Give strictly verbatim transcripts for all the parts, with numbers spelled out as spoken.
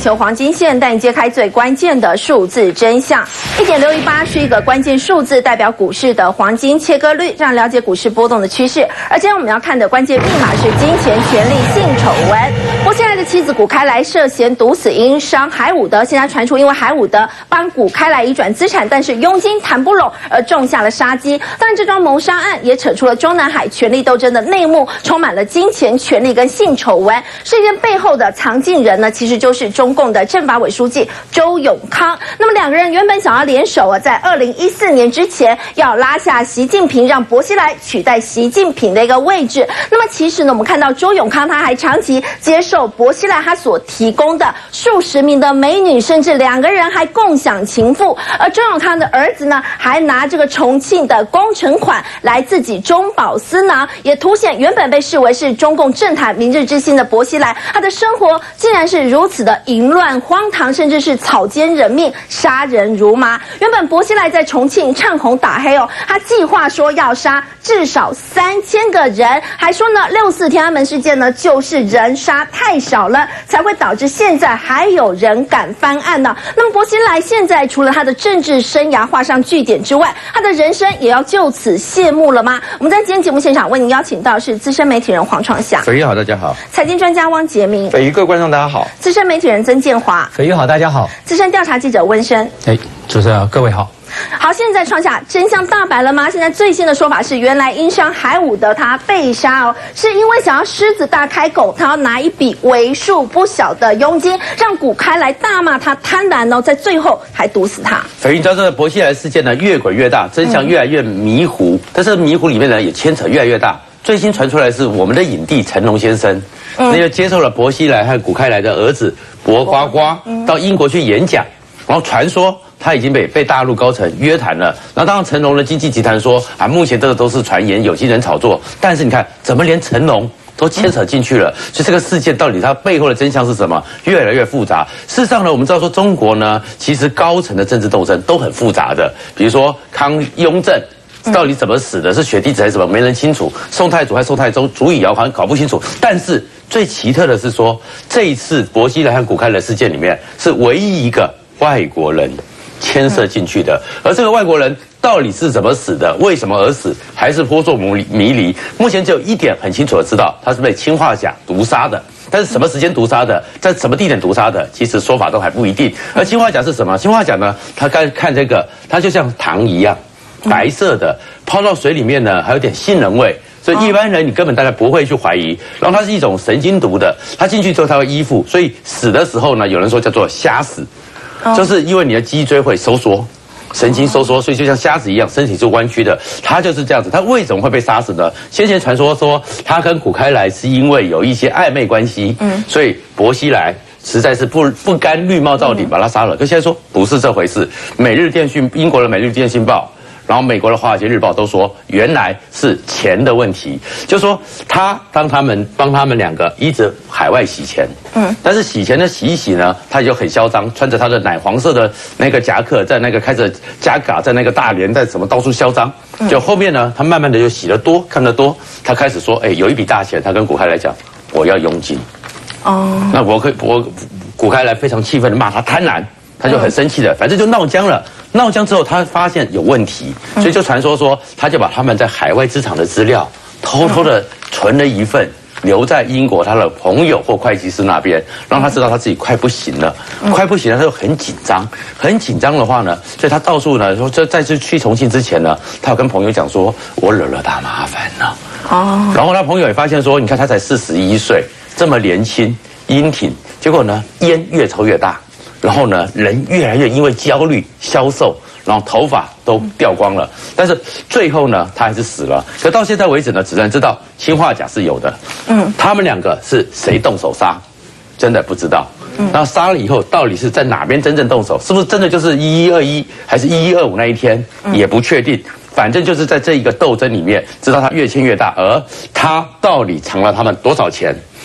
球黄金线带你揭开最关键的数字真相。一点六一八是一个关键数字，代表股市的黄金切割率，让了解股市波动的趋势。而今天我们要看的关键密码是金钱、权力、性丑闻。波希莱的妻子古开来涉嫌毒死因伤海伍德，现在传出因为海伍德帮古开来移转资产，但是佣金谈不拢而种下了杀机。当然，这桩谋杀案也扯出了中南海权力斗争的内幕，充满了金钱、权力跟性丑闻。事件背后的藏镜人呢，其实就是中共的政法委书记周永康。那么两个人原本想要联手啊，在二零一四年之前要拉下习近平，让薄熙来取代习近平的一个位置。那么其实呢，我们看到周永康他还长期接受薄熙来他所提供的数十名的美女，甚至两个人还共享情妇。而周永康的儿子呢，还拿这个重庆的工程款来自己中饱私囊，也凸显原本被视为是中共政坛明日之星的薄熙来，他的生活竟然是如此的淫乱荒唐，甚至是草菅人命、杀人如麻。原本薄熙来在重庆唱红打黑哦，他计划说要杀至少三千个人，还说呢六四天安门事件呢就是人杀太少了，才会导致现在还有人敢翻案呢。那么薄熙来现在除了他的政治生涯画上句点之外，他的人生也要就此谢幕了吗？我们在今天节目现场为您邀请到是资深媒体人黄创夏， 斐玉好，大家好； 财经专家汪杰明， 斐玉各位观众大家好； 资深媒体人曾建华， 斐玉好，大家好； 资深调查记者温生， 哎，主持人各位好。 好，现在创下真相大白了吗？现在最新的说法是，原来因伤海伍德他被杀哦，是因为想要狮子大开口，他要拿一笔为数不小的佣金，让古开来大骂他贪婪哦，在最后还毒死他。 斐玉，你知道这个薄熙来事件呢，越滚越大，真相越来越迷糊，嗯、但是迷糊里面呢，也牵扯越来越大。最新传出来是我们的影帝成龙先生，嗯、那就接受了薄熙来和古开来的儿子薄瓜瓜、嗯、到英国去演讲，然后传说他已经被被大陆高层约谈了。然后当然成龙的经纪集团说啊，目前这个都是传言，有心人炒作。但是你看，怎么连成龙都牵扯进去了？所以这个事件到底它背后的真相是什么？越来越复杂。事实上呢，我们知道说中国呢，其实高层的政治斗争都很复杂的，比如说康雍正。到底怎么死的？是血滴子还是什么？没人清楚。宋太祖还是宋太宗，足以谣传，搞不清楚。但是最奇特的是说，这一次薄熙来和古开来事件里面，是唯一一个外国人牵涉进去的。而这个外国人到底是怎么死的？为什么而死？还是颇受迷离。目前只有一点很清楚的知道，他是被氰化钾毒杀的。但是什么时间毒杀的，在什么地点毒杀的，其实说法都还不一定。而氰化钾是什么？氰化钾呢？他刚看这个，它就像糖一样。白色的泡到水里面呢，还有点杏仁味，所以一般人你根本大概不会去怀疑。然后它是一种神经毒的，它进去之后它会依附，所以死的时候呢，有人说叫做瞎死，就是因为你的脊椎会收缩，神经收缩，所以就像瞎子一样，身体是弯曲的。他就是这样子。他为什么会被杀死呢？先前传说说他跟古开来是因为有一些暧昧关系，嗯，所以薄熙来实在是不不甘绿帽到底，把他杀了。可现在说不是这回事。每日电讯，英国的《每日电讯报》。然后美国的《华尔街日报》都说，原来是钱的问题，就说他当他们帮他们两个一直海外洗钱，嗯，但是洗钱的洗一洗呢，他就很嚣张，穿着他的奶黄色的那个夹克，在那个开着夹嘎，在那个大连，在什么到处嚣张，就后面呢，他慢慢的就洗得多，看得多，他开始说，哎，有一笔大钱，他跟古开来讲，我要佣金，哦，那我可以我古开来非常气愤的骂他贪婪。他就很生气的，反正就闹僵了。闹僵之后，他发现有问题，所以就传说说，他就把他们在海外资产的资料偷偷的存了一份，留在英国他的朋友或会计师那边，让他知道他自己快不行了，快不行了，他就很紧张，很紧张的话呢，所以他到处呢说，在在次去重庆之前呢，他有跟朋友讲说，我惹了大麻烦了。哦，然后他朋友也发现说，你看他才四十一岁，这么年轻英挺，结果呢烟越抽越大。然后呢，人越来越因为焦虑消瘦，然后头发都掉光了。但是最后呢，他还是死了。可到现在为止呢，只能知道氰化钾是有的。嗯，他们两个是谁动手杀，真的不知道。嗯，然后杀了以后，到底是在哪边真正动手？是不是真的就是一一二一，还是一一二五那一天？也不确定。反正就是在这一个斗争里面，知道他越签越大，而他到底藏了他们多少钱？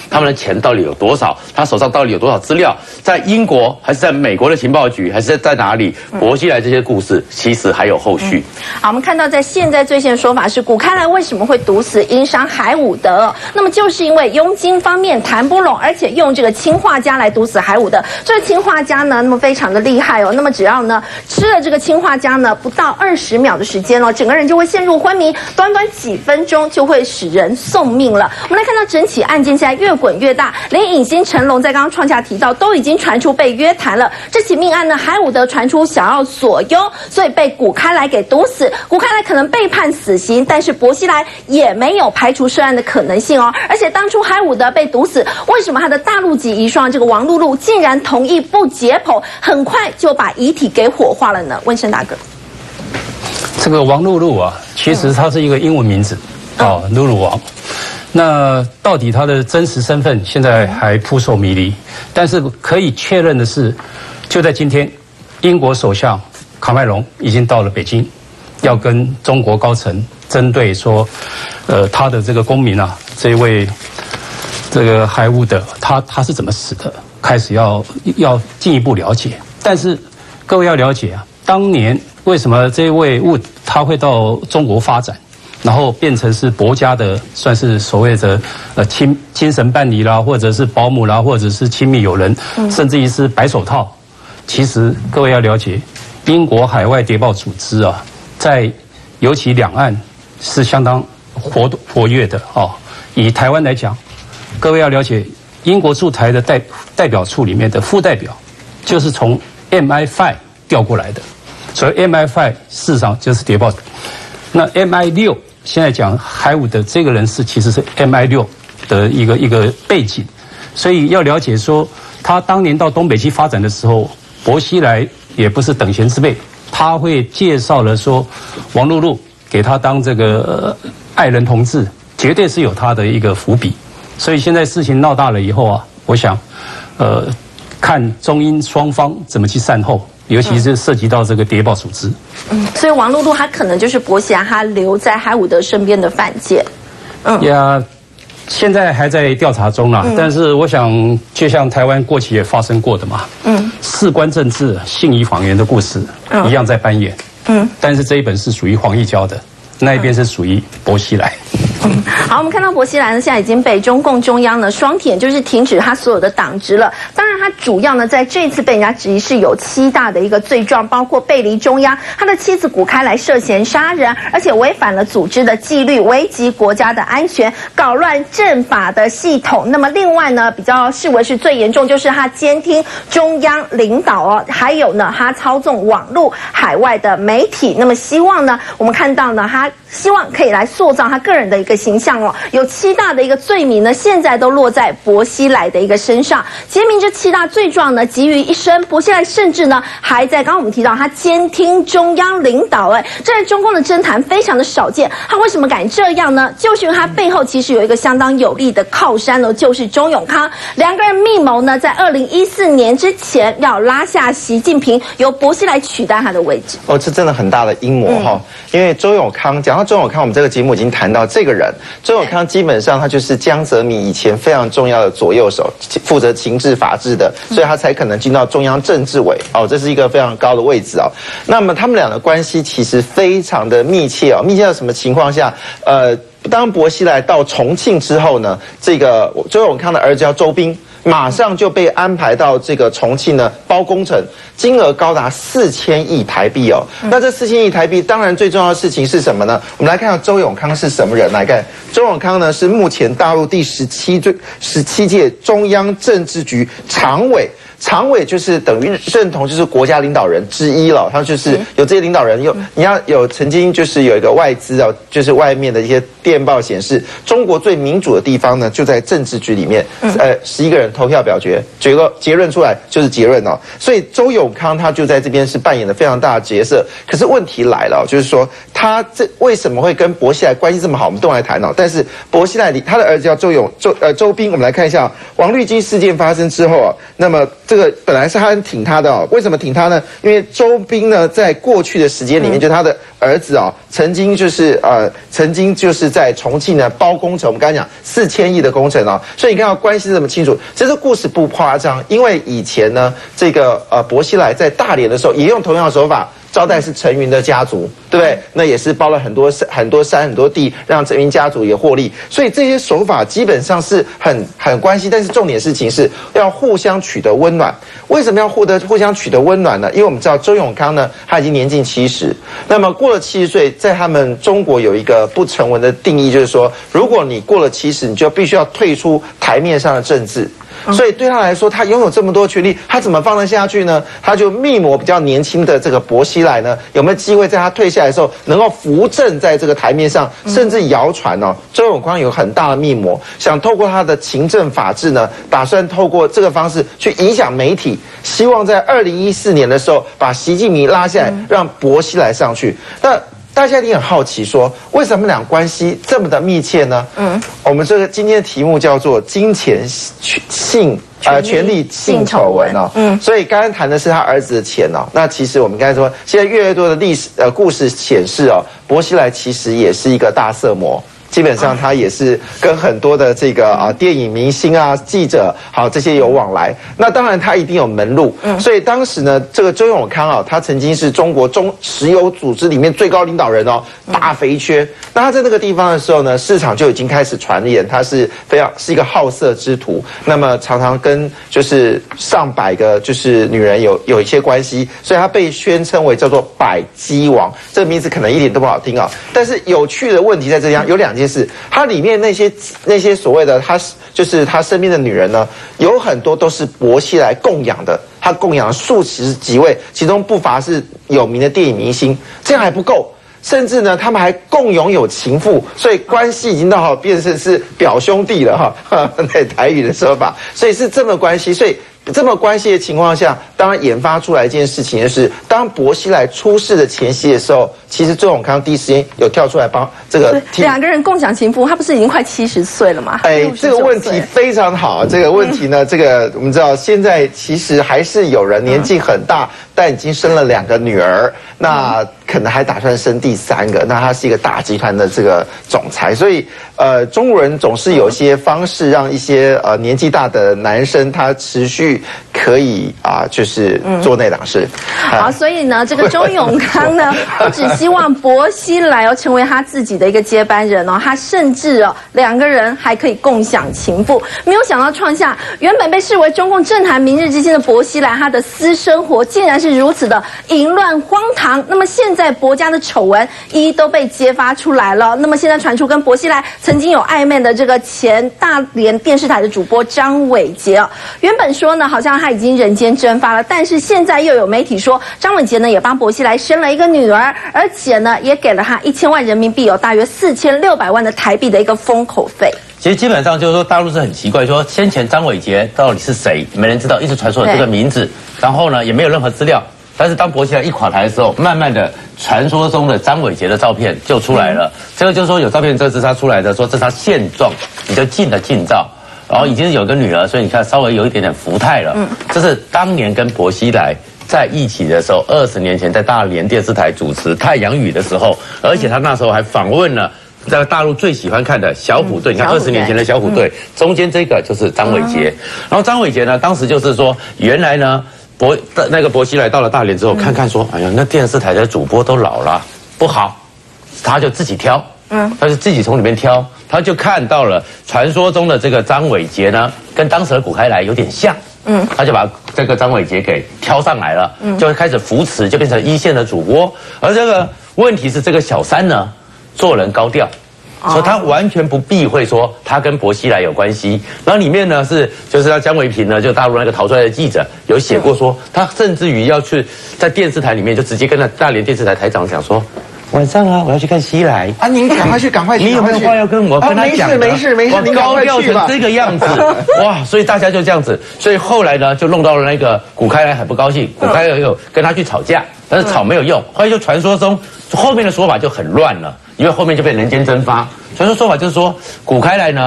他们的钱到底有多少？他手上到底有多少资料？在英国还是在美国的情报局，还是在哪里？薄熙来这些故事其实还有后续。 嗯、好，我们看到在现在最新的说法是，古开来为什么会毒死英商海伍德？那么就是因为佣金方面谈不拢，而且用这个氰化镓来毒死海伍德。这个氰化镓呢，那么非常的厉害哦。那么只要呢吃了这个氰化镓呢，不到二十秒的时间哦，整个人就会陷入昏迷，短短几分钟就会使人送命了。我们来看到整起案件现在越滚越大，连影星成龙在刚刚创下提到，都已经传出被约谈了。这起命案呢，海伍德传出想要索优，所以被古开来给毒死。古开来可能被判死刑，但是薄熙来也没有排除涉案的可能性哦。而且当初海伍德被毒死，为什么他的大陆籍遗孀这个王露露竟然同意不解剖，很快就把遗体给火化了呢？温生大哥， 这个王露露啊，其实她是一个英文名字，嗯、哦，露露王。那到底她的真实身份现在还扑朔迷离，但是可以确认的是，就在今天，英国首相卡麦隆已经到了北京，要跟中国高层针对说，呃，他的这个公民啊，这一位这个海伍德，他他是怎么死的，开始要要进一步了解。但是各位要了解啊，当年为什么这位伍他会到中国发展？然后变成是薄家的，算是所谓的呃亲精神伴侣啦，或者是保姆啦，或者是亲密友人，甚至于是白手套。其实各位要了解，英国海外谍报组织啊，在尤其两岸是相当活活跃的哦。以台湾来讲，各位要了解，英国驻台的代代表处里面的副代表，就是从 M I 五 调过来的，所以 M I 五 事实上就是谍报。那 M I 六。现在讲海伍德这个人是其实是 M I 六 的一个一个背景，所以要了解说他当年到东北去发展的时候，薄熙来也不是等闲之辈，他会介绍了说王露露给他当这个爱人同志，绝对是有他的一个伏笔。所以现在事情闹大了以后啊，我想，呃，看中英双方怎么去善后。尤其是涉及到这个谍报组织， 嗯，所以王露露她可能就是薄熙来他留在海伍德身边的犯贱，嗯呀，现在还在调查中啦。嗯、但是我想，就像台湾过去也发生过的嘛，嗯，事关政治、信以谎言的故事、嗯、一样在扮演，嗯，但是这一本是属于黄义交的，那一边是属于薄熙来。 嗯，好，我们看到薄熙来呢，现在已经被中共中央呢双铁，就是停止他所有的党职了。当然，他主要呢在这次被人家质疑是有七大的一个罪状，包括背离中央，他的妻子古开来涉嫌杀人，而且违反了组织的纪律，危及国家的安全，搞乱政法的系统。那么另外呢，比较视为是最严重，就是他监听中央领导哦，还有呢，他操纵网络海外的媒体。那么希望呢，我们看到呢，他希望可以来塑造他个人的一个形象哦。有七大的一个罪名呢，现在都落在薄熙来的一个身上。揭明这七大罪状呢，集于一身。薄熙来甚至呢，还在刚刚我们提到他监听中央领导，哎，这在中共的政坛非常的少见。他为什么敢这样呢？就是因为他背后其实有一个相当有力的靠山哦，就是周永康。两个人密谋呢，在二零一四年之前要拉下习近平，由薄熙来取代他的位置。 哦，这真的很大的阴谋哈、嗯！因为周永康，讲到周永康，我们这个节目已经谈到这个人。周永康基本上他就是江泽民以前非常重要的左右手，负责情治法治的，所以他才可能进到中央政治委哦，这是一个非常高的位置哦。那么他们俩的关系其实非常的密切哦，密切到什么情况下？呃，当薄熙来到重庆之后呢，这个周永康的儿子叫周斌。马上就被安排到这个重庆呢包工程，金额高达四千亿台币哦。那这四千亿台币，当然最重要的事情是什么呢？我们来看看周永康是什么人。来看周永康呢，是目前大陆第十七最十七届中央政治局常委。常委就是等于认同就是国家领导人之一了，他就是有这些领导人有你要有曾经就是有一个外资啊，就是外面的一些电报显示，中国最民主的地方呢就在政治局里面，呃，十一个人投票表决，结果结论出来就是结论哦。所以周永康他就在这边是扮演了非常大的角色。可是问题来了，就是说他这为什么会跟薄熙来关系这么好？我们都来谈哦。但是薄熙来他的儿子叫周永周呃周斌，我们来看一下王绿基事件发生之后啊，那么。 这个本来是他很挺他的哦，为什么挺他呢？因为周斌呢，在过去的时间里面，嗯、就他的儿子哦，曾经就是呃，曾经就是在重庆呢包工程，我们刚才讲四千亿的工程哦，所以你看到关系这么清楚，这个故事不夸张，因为以前呢，这个呃薄熙来在大连的时候也用同样的手法。招待是陈云的家族，对不对？那也是包了很多很多山很多地，让陈云家族也获利。所以这些手法基本上是很很关系，但是重点事情是要互相取得温暖。为什么要获得互相取得温暖呢？因为我们知道周永康呢，他已经年近七十，那么过了七十岁，在他们中国有一个不成文的定义，就是说，如果你过了七十，你就必须要退出台面上的政治。所以对他来说，他拥有这么多权利，他怎么放得下去呢？他就密谋比较年轻的这个薄熙来呢，有没有机会在他退下来的时候，能够扶正在这个台面上？甚至谣传哦，周永康有很大的密谋，想透过他的勤政法治呢，打算透过这个方式去影响媒体，希望在二零一四年的时候把习近平拉下来，让薄熙来上去。那大家一定很好奇说，为什么他们俩关系这么的密切呢？嗯，我们这个今天的题目叫做“金钱性呃权力性丑闻”哦。嗯，所以刚刚谈的是他儿子的钱哦。那其实我们刚才说，现在越来越多的历史呃故事显示哦，薄熙来其实也是一个大色魔。基本上他也是跟很多的这个啊电影明星啊、记者好这些有往来。那当然他一定有门路，嗯，所以当时呢，这个周永康啊，他曾经是中国中石油组织里面最高领导人哦，大肥缺。那他在那个地方的时候呢，市场就已经开始传言他是非常是一个好色之徒，那么常常跟就是上百个就是女人有有一些关系，所以他被宣称为叫做百姬王。这个名字可能一点都不好听啊，但是有趣的问题在这样有两件。是，他里面那些那些所谓的他就是他身边的女人呢，有很多都是薄熙来供养的，他供养了数十几位，其中不乏是有名的电影明星，这样还不够。甚至呢，他们还共拥有情妇，所以关系已经到好变成是表兄弟了哈，在台语的说法，所以是这么关系，所以。这么关系的情况下，当然研发出来一件事情，就是当薄熙来出事的前夕的时候，其实周永康第一时间有跳出来帮这个两个人共享情妇，他不是已经快七十岁了吗？ 哎，这个问题非常好。这个问题呢，嗯、这个我们知道，现在其实还是有人年纪很大，嗯、但已经生了两个女儿，那可能还打算生第三个。那他是一个大集团的这个总裁，所以呃，中国人总是有一些方式让一些呃年纪大的男生他持续。可以啊，就是做那档事。 嗯、好，所以呢，这个周永康呢，不只希望薄熙来要成为他自己的一个接班人哦，他甚至哦，两个人还可以共享情妇。没有想到创下原本被视为中共政坛明日之星的薄熙来，他的私生活竟然是如此的淫乱荒唐。那么现在薄家的丑闻一一都被揭发出来了。那么现在传出跟薄熙来曾经有暧昧的这个前大连电视台的主播张伟杰哦，原本说呢。好像他已经人间蒸发了，但是现在又有媒体说，张伟杰呢也帮薄熙来生了一个女儿，而且呢也给了他一千万人民币，有大约四千六百万的台币的一个封口费。 其实基本上就是说，大陆是很奇怪，说先前张伟杰到底是谁，没人知道，一直传说有这个名字，然后呢也没有任何资料。但是当薄熙来一垮台的时候，慢慢的传说中的张伟杰的照片就出来了。嗯、这个就是说有照片，这是他出来的，说这是他现状，比较近的近照。然后已经是有个女儿，所以你看稍微有一点点福态了。嗯，这是当年跟薄熙来在一起的时候，二十年前在大连电视台主持《太阳雨》的时候，而且他那时候还访问了在大陆最喜欢看的小虎队。你看二十年前的小虎队，嗯、中间这个就是张伟杰。嗯、然后张伟杰呢，当时就是说，原来呢薄那个薄熙来到了大连之后，嗯、看看说，哎呀，那电视台的主播都老了，不好，他就自己挑。嗯，他就自己从里面挑，他就看到了传说中的这个张伟杰呢，跟当时的谷开来有点像。嗯，他就把这个张伟杰给挑上来了，嗯，就开始扶持，就变成一线的主播。而这个问题是，这个小三呢，做人高调。所以他完全不避讳说他跟薄熙来有关系，然后里面呢是就是他姜维平呢，就大陆那个逃出来的记者有写过说，他甚至于要去在电视台里面就直接跟那大连电视台台长讲说。晚上啊，我要去看熙来啊！您赶快去，赶快去！ 你有没有话要跟我跟他讲？ 没事没事没事，您高调成这个样子，哇！所以大家就这样子，所以后来呢，就弄到了那个谷开来很不高兴，谷开来有跟他去吵架，但是吵没有用，后来就传说中后面的说法就很乱了，因为后面就被人间蒸发。传说说法就是说，谷开来呢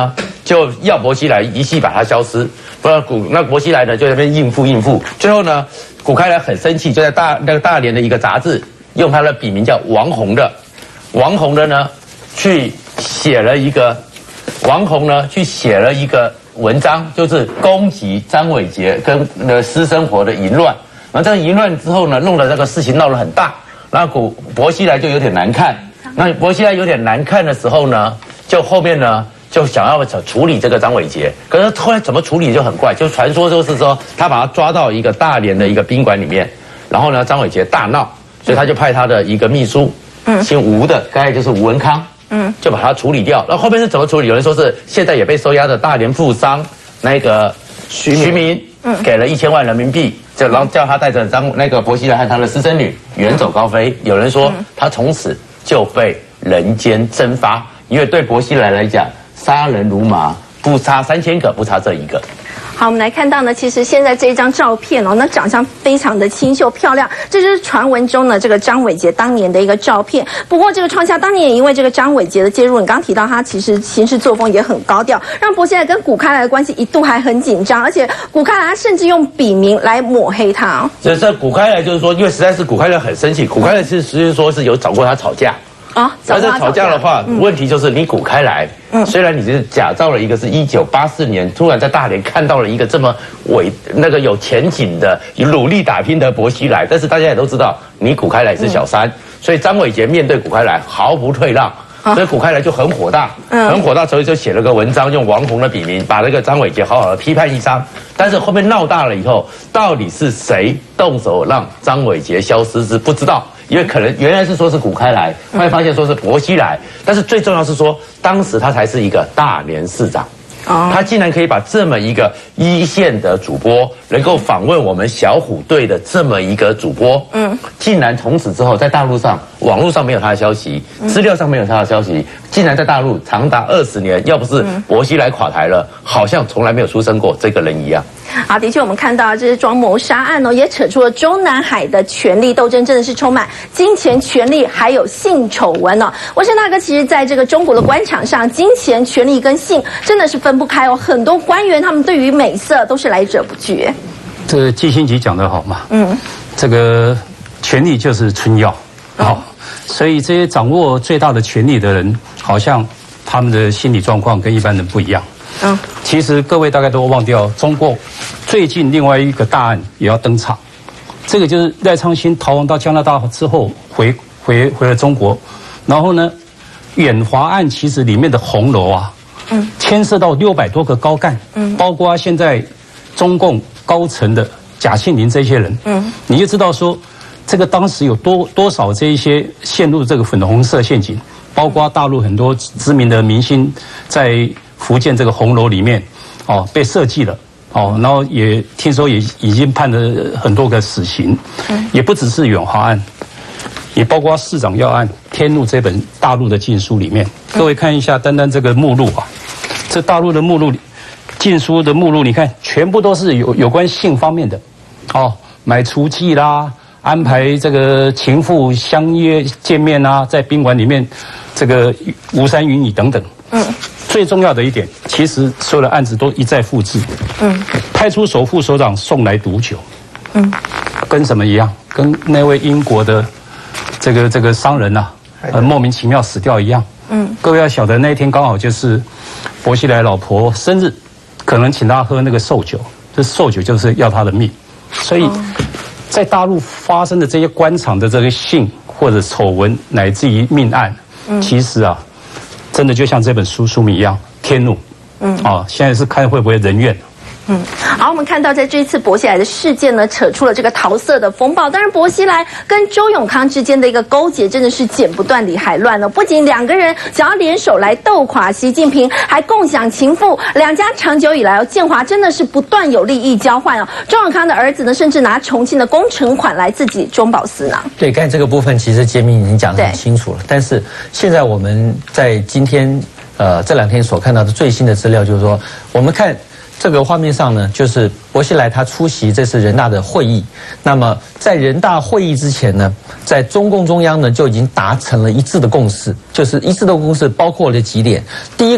就要薄熙来一系把他消失，不然古那薄熙来呢就在那边应付应付，最后呢，古开来很生气，就在大那个大连的一个杂志，用他的笔名叫王洪的，王洪的呢去写了一个，王洪呢去写了一个文章，就是攻击张伟杰跟呃私生活的淫乱，然后这个淫乱之后呢，弄得这个事情闹得很大，那古薄熙来就有点难看，那薄熙来有点难看的时候呢，就后面呢。就想要处理这个张伟杰，可是后来怎么处理就很怪，就传说就是说他把他抓到一个大连的一个宾馆里面，然后呢张伟杰大闹，所以他就派他的一个秘书，嗯，姓吴的，大概就是吴文康，嗯，就把他处理掉。那后面是怎么处理？有人说是现在也被收押的大连富商那个徐徐明，嗯，给了一千万人民币，就然后叫他带着张那个薄熙来和他的私生女远走高飞。有人说他从此就被人间蒸发，因为对薄熙来来讲。杀人如麻，不差三千个，不差这一个。 好，我们来看到呢，其实现在这一张照片哦，那长相非常的清秀漂亮，这就是传闻中呢这个张伟杰当年的一个照片。不过这个创下当年也因为这个张伟杰的介入，你刚刚提到他其实行事作风也很高调，让薄熙来跟古开来的关系一度还很紧张，而且古开来他甚至用笔名来抹黑他、哦。 所以这古开来就是说，因为实在是古开来很生气，古开来是实际说是有找过他吵架。 啊， 但是吵架的话，嗯、问题就是你古开来，嗯、虽然你是假造了一个是一九八四年，突然在大连看到了一个这么伟那个有前景的、努力打拼的薄熙来，但是大家也都知道，你古开来是小三，嗯、所以张伟杰面对古开来毫不退让，啊、所以古开来就很火大，嗯、很火大，所以就写了个文章，用王洪的笔名，把那个张伟杰好好的批判一番。但是后面闹大了以后，到底是谁动手让张伟杰消失是不知道。因为可能原来是说是古开来，后来发现说是薄熙来，但是最重要是说，当时他才是一个大连市长，哦，他竟然可以把这么一个一线的主播，能够访问我们小虎队的这么一个主播，嗯，竟然从此之后在大陆上网络上没有他的消息，资料上没有他的消息，竟然在大陆长达二十年，要不是薄熙来垮台了，好像从来没有出生过这个人一样。 好，的确，我们看到这是庄谋杀案哦，也扯出了中南海的权力斗争，真的是充满金钱、权力还有性丑闻哦。文生大哥，其实在这个中国的官场上，金钱、权力跟性真的是分不开哦。很多官员他们对于美色都是来者不拒。 这个季辛吉讲得好嘛，嗯，这个权力就是春药，好、哦，所以这些掌握最大的权力的人，好像他们的心理状况跟一般人不一样。嗯，其实各位大概都忘掉，中共最近另外一个大案也要登场，这个就是赖昌星逃亡到加拿大之后回回回了中国，然后呢，远华案其实里面的红楼啊，嗯，牵涉到六百多个高干，嗯，包括现在中共高层的贾庆林这些人，嗯，你就知道说，这个当时有多多少这一些陷入这个粉红色陷阱，包括大陆很多知名的明星在福建这个红楼里面，哦，被设计了，哦，然后也听说也已经判了很多个死刑，嗯，也不只是远华案，也包括市长要案《天路》这本大陆的禁书里面，各位看一下，单单这个目录啊，这大陆的目录，禁书的目录，你看全部都是有有关性方面的，哦，买厨具啦，安排这个情妇相约见面啊，在宾馆里面，这个吴山云雨等等，嗯。最重要的一点，其实所有的案子都一再复制。嗯，派出所副所长送来毒酒，嗯，跟什么一样？跟那位英国的这个这个商人呐、啊，呃，莫名其妙死掉一样。嗯，各位要晓得，那一天刚好就是薄熙来老婆生日，可能请他喝那个寿酒，这寿酒就是要他的命。所以，在大陆发生的这些官场的这个性或者丑闻，乃至于命案，嗯，其实啊。真的就像这本书书名一样，天怒，嗯，啊，现在是看会不会人怨。 嗯，好，我们看到在这一次薄熙来的事件呢，扯出了这个桃色的风暴。当然，薄熙来跟周永康之间的一个勾结，真的是剪不断理还乱了。不仅两个人想要联手来斗垮习近平，还共享情妇，两家长久以来哦，建华真的是不断有利益交换哦。周永康的儿子呢，甚至拿重庆的工程款来自己中饱私囊。 对，刚才这个部分其实杰明已经讲得很清楚了。但是现在我们在今天呃这两天所看到的最新的资料，就是说，我们看。这个画面上呢，就是薄熙来他出席这次人大的会议。那么在人大会议之前呢，在中共中央呢就已经达成了一致的共识，就是一致的共识包括了几点。第一个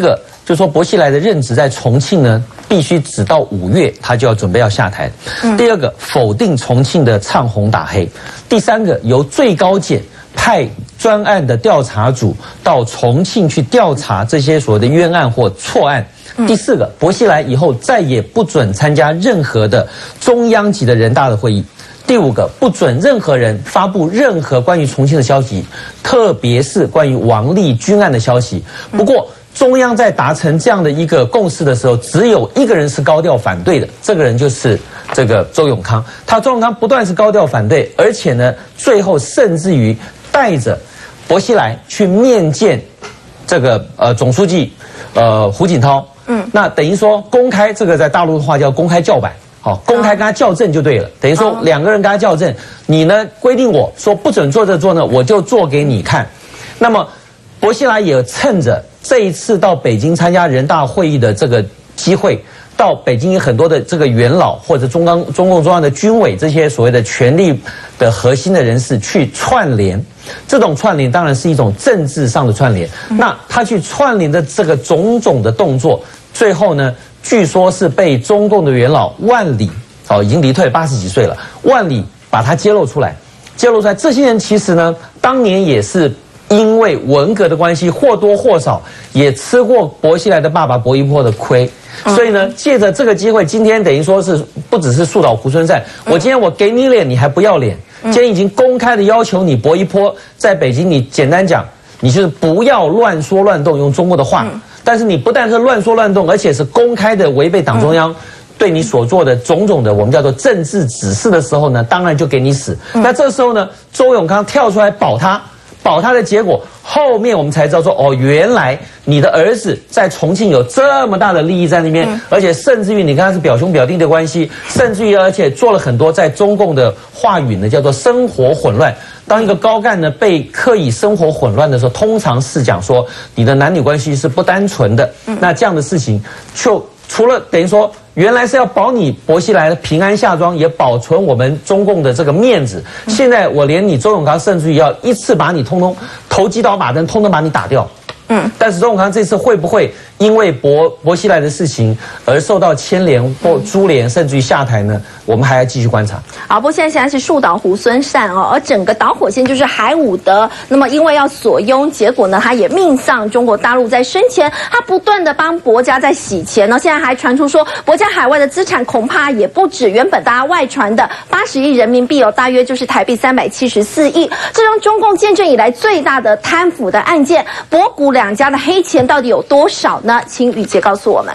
就说薄熙来的任职在重庆呢，必须只到五月他就要准备要下台。嗯、第二个，否定重庆的唱红打黑；第三个，由最高检派专案的调查组到重庆去调查这些所谓的冤案或错案。第四个，薄熙来以后再也不准参加任何的中央级的人大的会议。第五个，不准任何人发布任何关于重庆的消息，特别是关于王立军案的消息。不过，中央在达成这样的一个共识的时候，只有一个人是高调反对的，这个人就是这个周永康。他周永康不断是高调反对，而且呢，最后甚至于带着薄熙来去面见这个呃总书记呃胡锦涛。嗯，那等于说公开这个在大陆的话叫公开叫板，好，公开跟他校正就对了。等于说两个人跟他校正，你呢规定我说不准做这做呢，我就做给你看。那么薄熙来也趁着这一次到北京参加人大会议的这个机会，到北京有很多的这个元老或者中央中共中央的军委这些所谓的权力的核心的人士去串联。这种串联当然是一种政治上的串联，那他去串联的这个种种的动作，最后呢，据说是被中共的元老万里，哦，已经离退了八十几岁了，万里把他揭露出来，揭露出来，这些人其实呢，当年也是因为文革的关系，或多或少也吃过薄熙来的爸爸薄一波的亏。所以呢，借着这个机会，今天等于说是不只是树倒猢狲散，我今天我给你脸，你还不要脸。今天已经公开的要求你薄一波在北京，你简单讲，你就是不要乱说乱动，用中国的话。但是你不但是乱说乱动，而且是公开的违背党中央对你所做的种种的我们叫做政治指示的时候呢，当然就给你死。那这时候呢，周永康跳出来保他。保他的结果，后面我们才知道说，哦，原来你的儿子在重庆有这么大的利益在那边，嗯、而且甚至于你跟他是表兄表弟的关系，甚至于而且做了很多在中共的话语呢，叫做生活混乱。当一个高干呢被刻意生活混乱的时候，通常是讲说你的男女关系是不单纯的。嗯、那这样的事情，就除了等于说。原来是要保你薄熙来的平安下庄，也保存我们中共的这个面子。现在我连你周永康，甚至于要一次把你通通投机倒马灯，通通把你打掉。嗯，但是周永康这次会不会因为薄薄熙来的事情而受到牵连或株连，甚至于下台呢？我们还要继续观察。 好，不过现在现在是树倒猢狲散哦，而整个导火线就是海伍德。那么因为要锁拥，结果呢，他也命丧中国大陆。在生前，他不断的帮薄家在洗钱呢。现在还传出说，薄家海外的资产恐怕也不止原本大家外传的八十亿人民币哦，大约就是台币三百七十四亿。这让中共建政以来最大的贪腐的案件，薄谷两家的黑钱到底有多少呢？请宇杰告诉我们。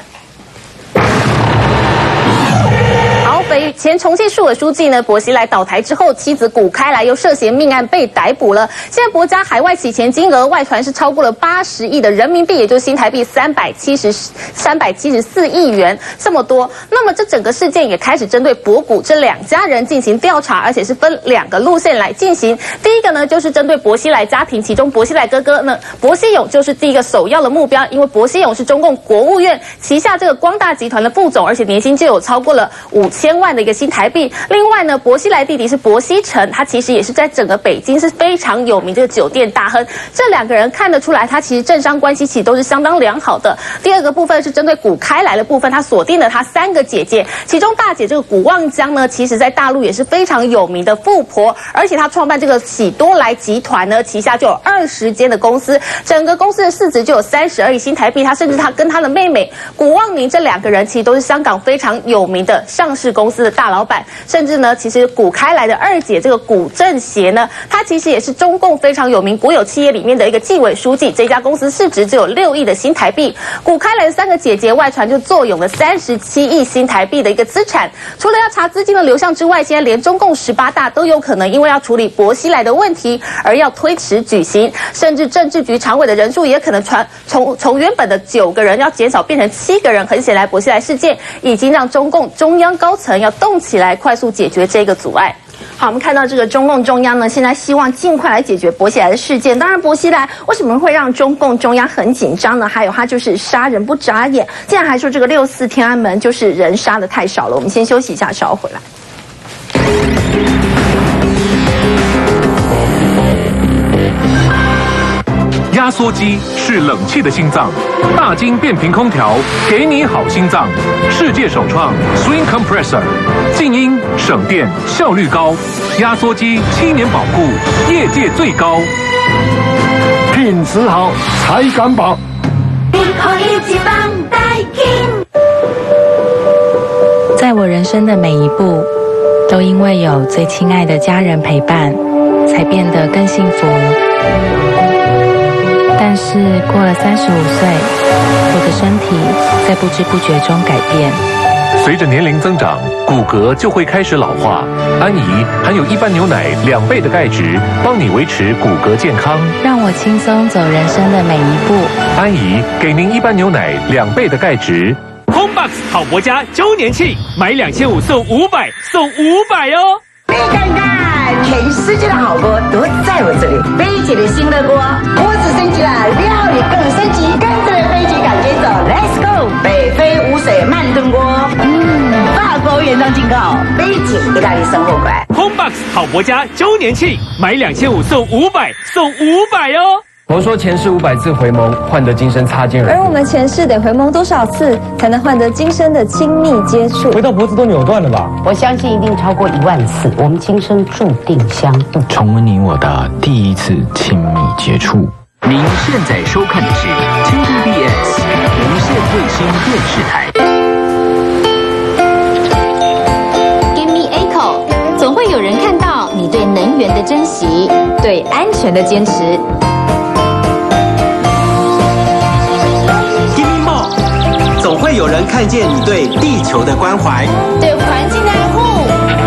北前重庆市委书记呢，薄熙来倒台之后，妻子谷开来又涉嫌命案被逮捕了。现在薄家海外洗钱金额外传是超过了八十亿的人民币，也就是新台币三百七十三百七十四亿元，这么多。那么这整个事件也开始针对薄谷这两家人进行调查，而且是分两个路线来进行。第一个呢，就是针对薄熙来家庭，其中薄熙来哥哥呢，薄熙勇就是第一个首要的目标，因为薄熙勇是中共国务院旗下这个光大集团的副总，而且年薪就有超过了五千万的一个新台币。另外呢，薄熙来弟弟是薄熙成，他其实也是在整个北京是非常有名这个酒店大亨。这两个人看得出来，他其实政商关系其实都是相当良好的。第二个部分是针对谷开来的部分，他锁定了他三个姐姐，其中大姐这个谷望江呢，其实在大陆也是非常有名的富婆，而且他创办这个喜多来集团呢，旗下就有二十间的公司，整个公司的市值就有三十二亿新台币。他甚至他跟他的妹妹谷望宁这两个人，其实都是香港非常有名的上市公司的大老板。甚至呢，其实谷开来的二姐这个谷正协呢，她其实也是中共非常有名国有企业里面的一个纪委书记。这家公司市值只有六亿的新台币。谷开来的三个姐姐外传就坐拥了三十七亿新台币的一个资产。除了要查资金的流向之外，现在连中共十八大都有可能因为要处理薄熙来的问题而要推迟举行，甚至政治局常委的人数也可能传从从原本的九个人要减少变成七个人。很显然，薄熙来事件已经让中共中央高层要动起来，快速解决这个阻碍。好，我们看到这个中共中央呢，现在希望尽快来解决薄熙来的事件。当然，薄熙来为什么会让中共中央很紧张呢？还有他就是杀人不眨眼，竟然还说这个六四天安门就是人杀的太少了。我们先休息一下，稍后回来。 压缩机是冷气的心脏，大金变频空调给你好心脏。世界首创 Swing Compressor， 静音、省电、效率高，压缩机七年保固，业界最高。品质好才敢保。 在我人生的每一步，都因为有最亲爱的家人陪伴，才变得更幸福。但是过了三十五岁，我的身体在不知不觉中改变。 随着年龄增长，骨骼就会开始老化。安怡含有一般牛奶两倍的钙质，帮你维持骨骼健康， 让我轻松走人生的每一步。 安怡给您一般牛奶两倍的钙质。 Homebox 好博家周年庆，买两千五送五百，送五百哦！ 你看看，全世界的好锅都在我这里。飞姐的新乐锅，锅子升级了，料理更升级，跟着飞姐感觉走 ，Let's go！ 北非无水慢炖锅，嗯，法国原装进口，飞姐意大利生活馆。 Homebox 好博家周年庆，买两千五送五百，送五百哦！ 佛说前世五百次回眸，换得今生擦肩而过。 而我们前世得回眸多少次，才能换得今生的亲密接触？ 回到脖子都扭断了吧？ 我相信一定超过一万次，我们今生注定相遇。 重温你我的第一次亲密接触。 您现在收看的是 T V B S 无线卫星电视台。 Give me Echo， 总会有人看到你对能源的珍惜，对安全的坚持。 总会有人看见你对地球的关怀， 对环境的爱护。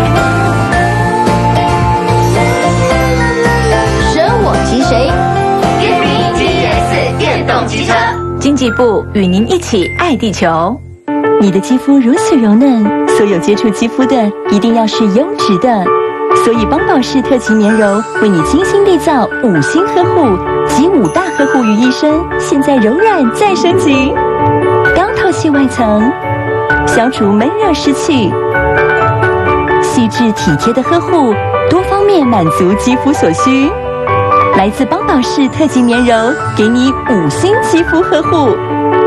舍我其谁 ？Give me G S 电动机车。 经济部与您一起爱地球。 你的肌肤如此柔嫩，所有接触肌肤的一定要是优质的，所以邦宝适特级棉柔为你精心缔造五星呵护集五大呵护于一身，现在柔软再升级。高透气外层，消除闷热湿气，细致体贴的呵护，多方面满足肌肤所需。来自邦宝适特级棉柔，给你五星肌肤呵护。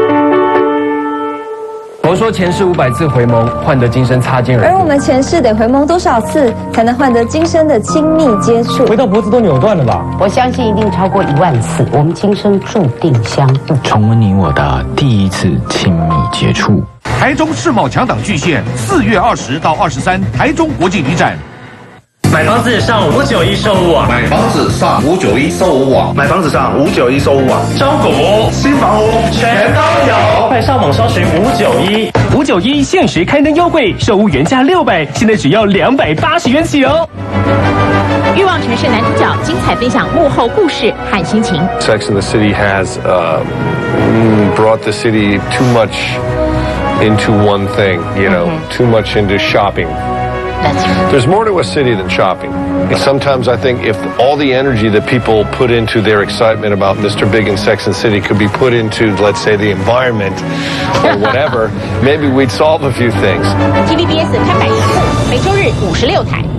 佛说前世五百次回眸，换得今生擦肩而过。 而我们前世得回眸多少次，才能换得今生的亲密接触？ 回到脖子都扭断了吧？ 我相信一定超过一万次，我们今生注定相遇。 重温你我的第一次亲密接触。 台中世贸强档巨献，四月二十到二十三，台中国际旅展。 买房子上五九一售屋网， 买房子上五九一售屋网， 买房子上五九一售屋网， 中古新房屋全都有， 快上网搜寻五九一，五九一限时开灯优惠，售屋原价六百，现在只要两百八十元起哦。 欲望城市男主角精彩分享幕后故事和心情。 Sex and the City has uh, brought the city too much into one thing, you know, mm-hmm. too much into shopping. That's true. There's more to a city than shopping. Sometimes I think if all the energy that people put into their excitement about Mister Big and Sex and City could be put into, let's say, the environment or whatever, maybe we'd solve a few things. T V B S 看百节目，每周日五十六台。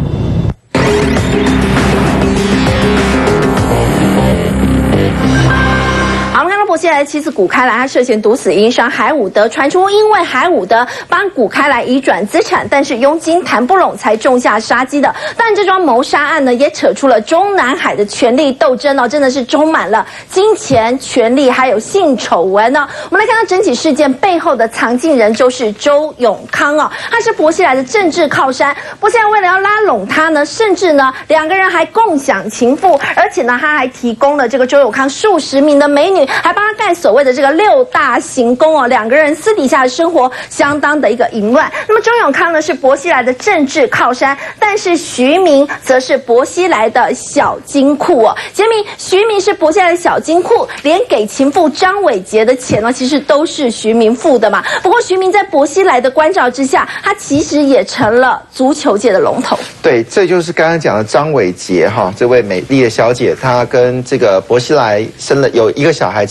薄熙来的妻子古开来，他涉嫌毒死营商海伍德，传出因为海伍德帮古开来移转资产，但是佣金谈不拢，才种下杀机的。但这桩谋杀案呢，也扯出了中南海的权力斗争哦，真的是充满了金钱、权力还有性丑闻呢。我们来看到整起事件背后的藏镜人就是周永康哦，他是薄熙来的政治靠山。薄熙来为了要拉拢他呢，甚至呢两个人还共享情妇，而且呢他还提供了这个周永康数十名的美女，还帮他盖所谓的这个六大行宫哦，两个人私底下的生活相当的一个淫乱。那么周永康呢是薄熙来的政治靠山，但是徐明则是薄熙来的小金库哦。杰明，徐明是薄熙来的小金库，连给情妇张伟杰的钱呢，其实都是徐明付的嘛。不过徐明在薄熙来的关照之下，他其实也成了足球界的龙头。 对，这就是刚刚讲的张伟杰哈，这位美丽的小姐，她跟这个薄熙来生了有一个小孩之后呢，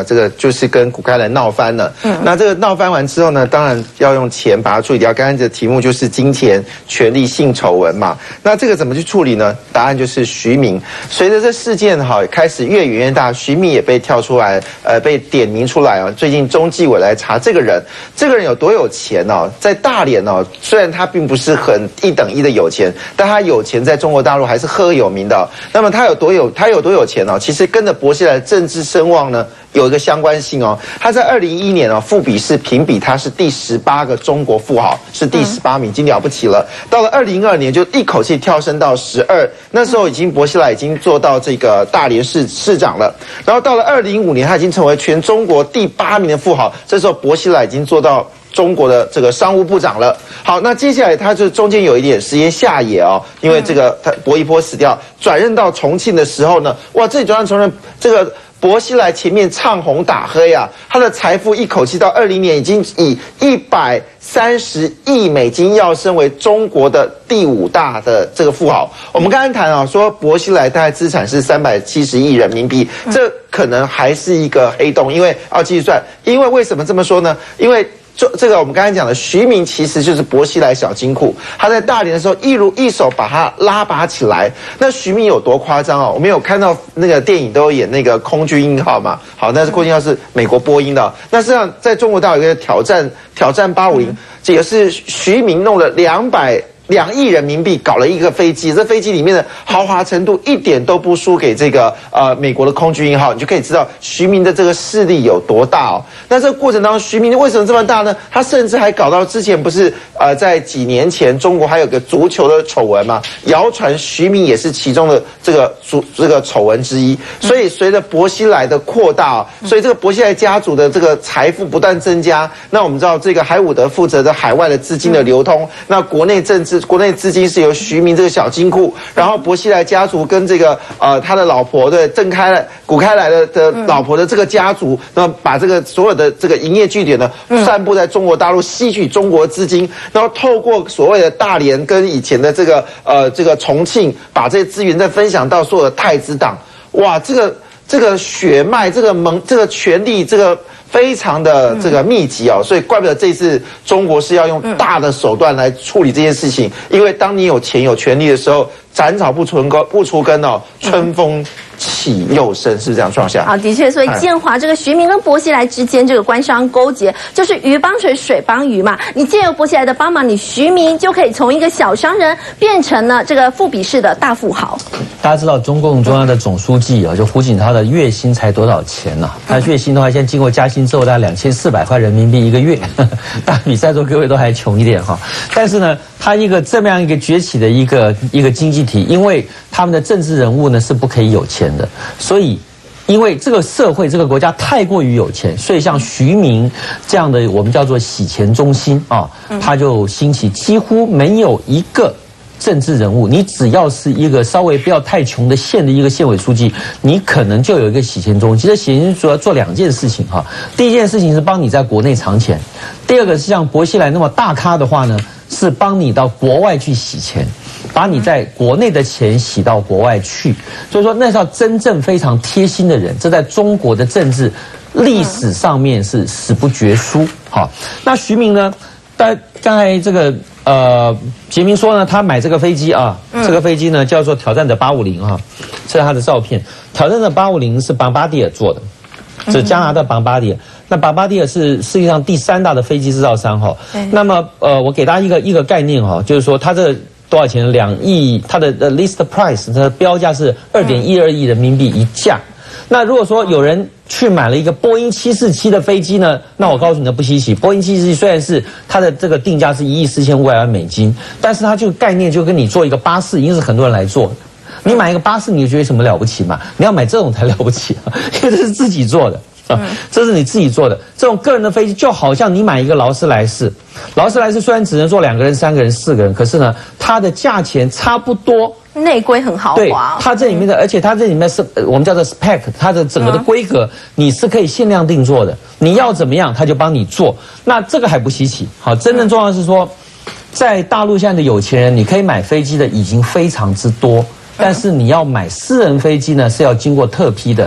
这个就是跟古开来闹翻了。嗯，那这个闹翻完之后呢，当然要用钱把它处理掉。刚才的题目就是金钱、权力、性丑闻嘛。那这个怎么去处理呢？答案就是徐明。随着这事件哈开始越演越大，徐明也被跳出来，呃，被点名出来啊。最近中纪委来查这个人，这个人有多有钱哦？在大连哦，虽然他并不是很一等一的有钱，但他有钱在中国大陆还是赫有名的哦。那么他有多有他有多有钱哦？其实跟着薄熙来的政治声望呢有一个相关性哦。他在二零一一年哦，富比士评比他是第十八个中国富豪，是第十八名，已经了不起了。到了二零二年就一口气跳升到十二，那时候已经薄熙来已经做到这个大连市市长了。然后到了二零一五年，他已经成为全中国第八名的富豪，这时候薄熙来已经做到中国的这个商务部长了。好，那接下来他就中间有一点时间下野哦，因为这个他薄一波死掉，转任到重庆的时候呢，哇，这里转任重任这个。薄熙来前面唱红打黑啊，他的财富一口气到二零年已经以一百三十亿美金跃升为中国的第五大的这个富豪。我们刚才谈啊，说薄熙来大概资产是三百七十亿人民币，这可能还是一个黑洞，因为要继续算。因为为什么这么说呢？因为这这个我们刚才讲的徐明其实就是薄熙来小金库，他在大连的时候一如一手把他拉拔起来。那徐明有多夸张哦？我们有看到那个电影都有演那个空军一号嘛？好，那是空军一号是美国波音的。那实际上在中国大陆有一个挑战挑战八五零，这也是徐明弄了两百。两亿人民币搞了一个飞机，这飞机里面的豪华程度一点都不输给这个呃美国的空军一号，你就可以知道徐明的这个势力有多大哦。那这个过程当中，徐明为什么这么大呢？他甚至还搞到之前不是呃在几年前中国还有个足球的丑闻嘛，谣传徐明也是其中的这个足这个丑闻之一。所以随着薄熙来的扩大哦，所以这个薄熙来家族的这个财富不断增加。那我们知道这个海伍德负责的海外的资金的流通，那国内政治。国内资金是由徐明这个小金库，然后薄熙来家族跟这个呃他的老婆对郑开来古开来的的老婆的这个家族，那么把这个所有的这个营业据点呢散布在中国大陆，吸取中国资金，然后透过所谓的大连跟以前的这个呃这个重庆，把这些资源再分享到所有的太子党。哇，这个这个血脉，这个盟，这个权力，这个。非常的这个密集哦，所以怪不得这次中国是要用大的手段来处理这件事情，因为当你有钱有权力的时候，斩草不除根不除根哦，春风起又生，是这样状下。 啊，的确，所以建华这个徐明跟薄熙来之间这个官商勾结，就是鱼帮水，水帮鱼嘛。你借由薄熙来的帮忙，你徐明就可以从一个小商人变成了这个富比士的大富豪。 大家知道中共中央的总书记啊，就胡锦涛的月薪才多少钱呢、啊？他月薪的话，现在经过加薪之后，大概两千四百块人民币一个月。大家比在座各位都还穷一点哈。但是呢，他一个这么样一个崛起的一个一个经济体，因为他们的政治人物呢是不可以有钱的，所以。因为这个社会、这个国家太过于有钱，所以像徐明这样的我们叫做洗钱中心啊，他就兴起，几乎没有一个政治人物，你只要是一个稍微不要太穷的县的一个县委书记，你可能就有一个洗钱中心。其实洗钱主要做两件事情哈，第一件事情是帮你在国内藏钱，第二个是像薄熙来那么大咖的话呢，是帮你到国外去洗钱。把你在国内的钱洗到国外去，所以说那是要真正非常贴心的人，这在中国的政治历史上面是死不绝书。好，那徐明呢？但刚才这个呃，杰明说呢，他买这个飞机啊，这个飞机呢叫做挑战者八五零啊，这是他的照片。挑战者八五零是邦巴蒂尔做的，是加拿大邦巴蒂尔。那邦巴蒂尔是世界上第三大的飞机制造商哈。那么呃，我给大家一个一个概念哈，就是说它这。多少钱？两亿，它的呃 list price， 它的标价是二点一二亿人民币一架。那如果说有人去买了一个波音七四七的飞机呢，那我告诉你的不稀奇。波音七四七虽然是它的这个定价是一亿四千五百万美金，但是它这个概念就跟你做一个巴士，一定是很多人来做。你买一个巴士，你就觉得什么了不起嘛？你要买这种才了不起啊，因为这是自己做的。嗯，这是你自己做的。这种个人的飞机就好像你买一个劳斯莱斯，劳斯莱斯虽然只能坐两个人、三个人、四个人，可是呢，它的价钱差不多， 内规很豪华。 对，它这里面的，而且它这里面是我们叫做 spec， 它的整个的规格你是可以限量定做的，你要怎么样，它就帮你做。那这个还不稀奇。好，真正重要的是说，在大陆现在的有钱人，你可以买飞机的已经非常之多，但是你要买私人飞机呢，是要经过特批的。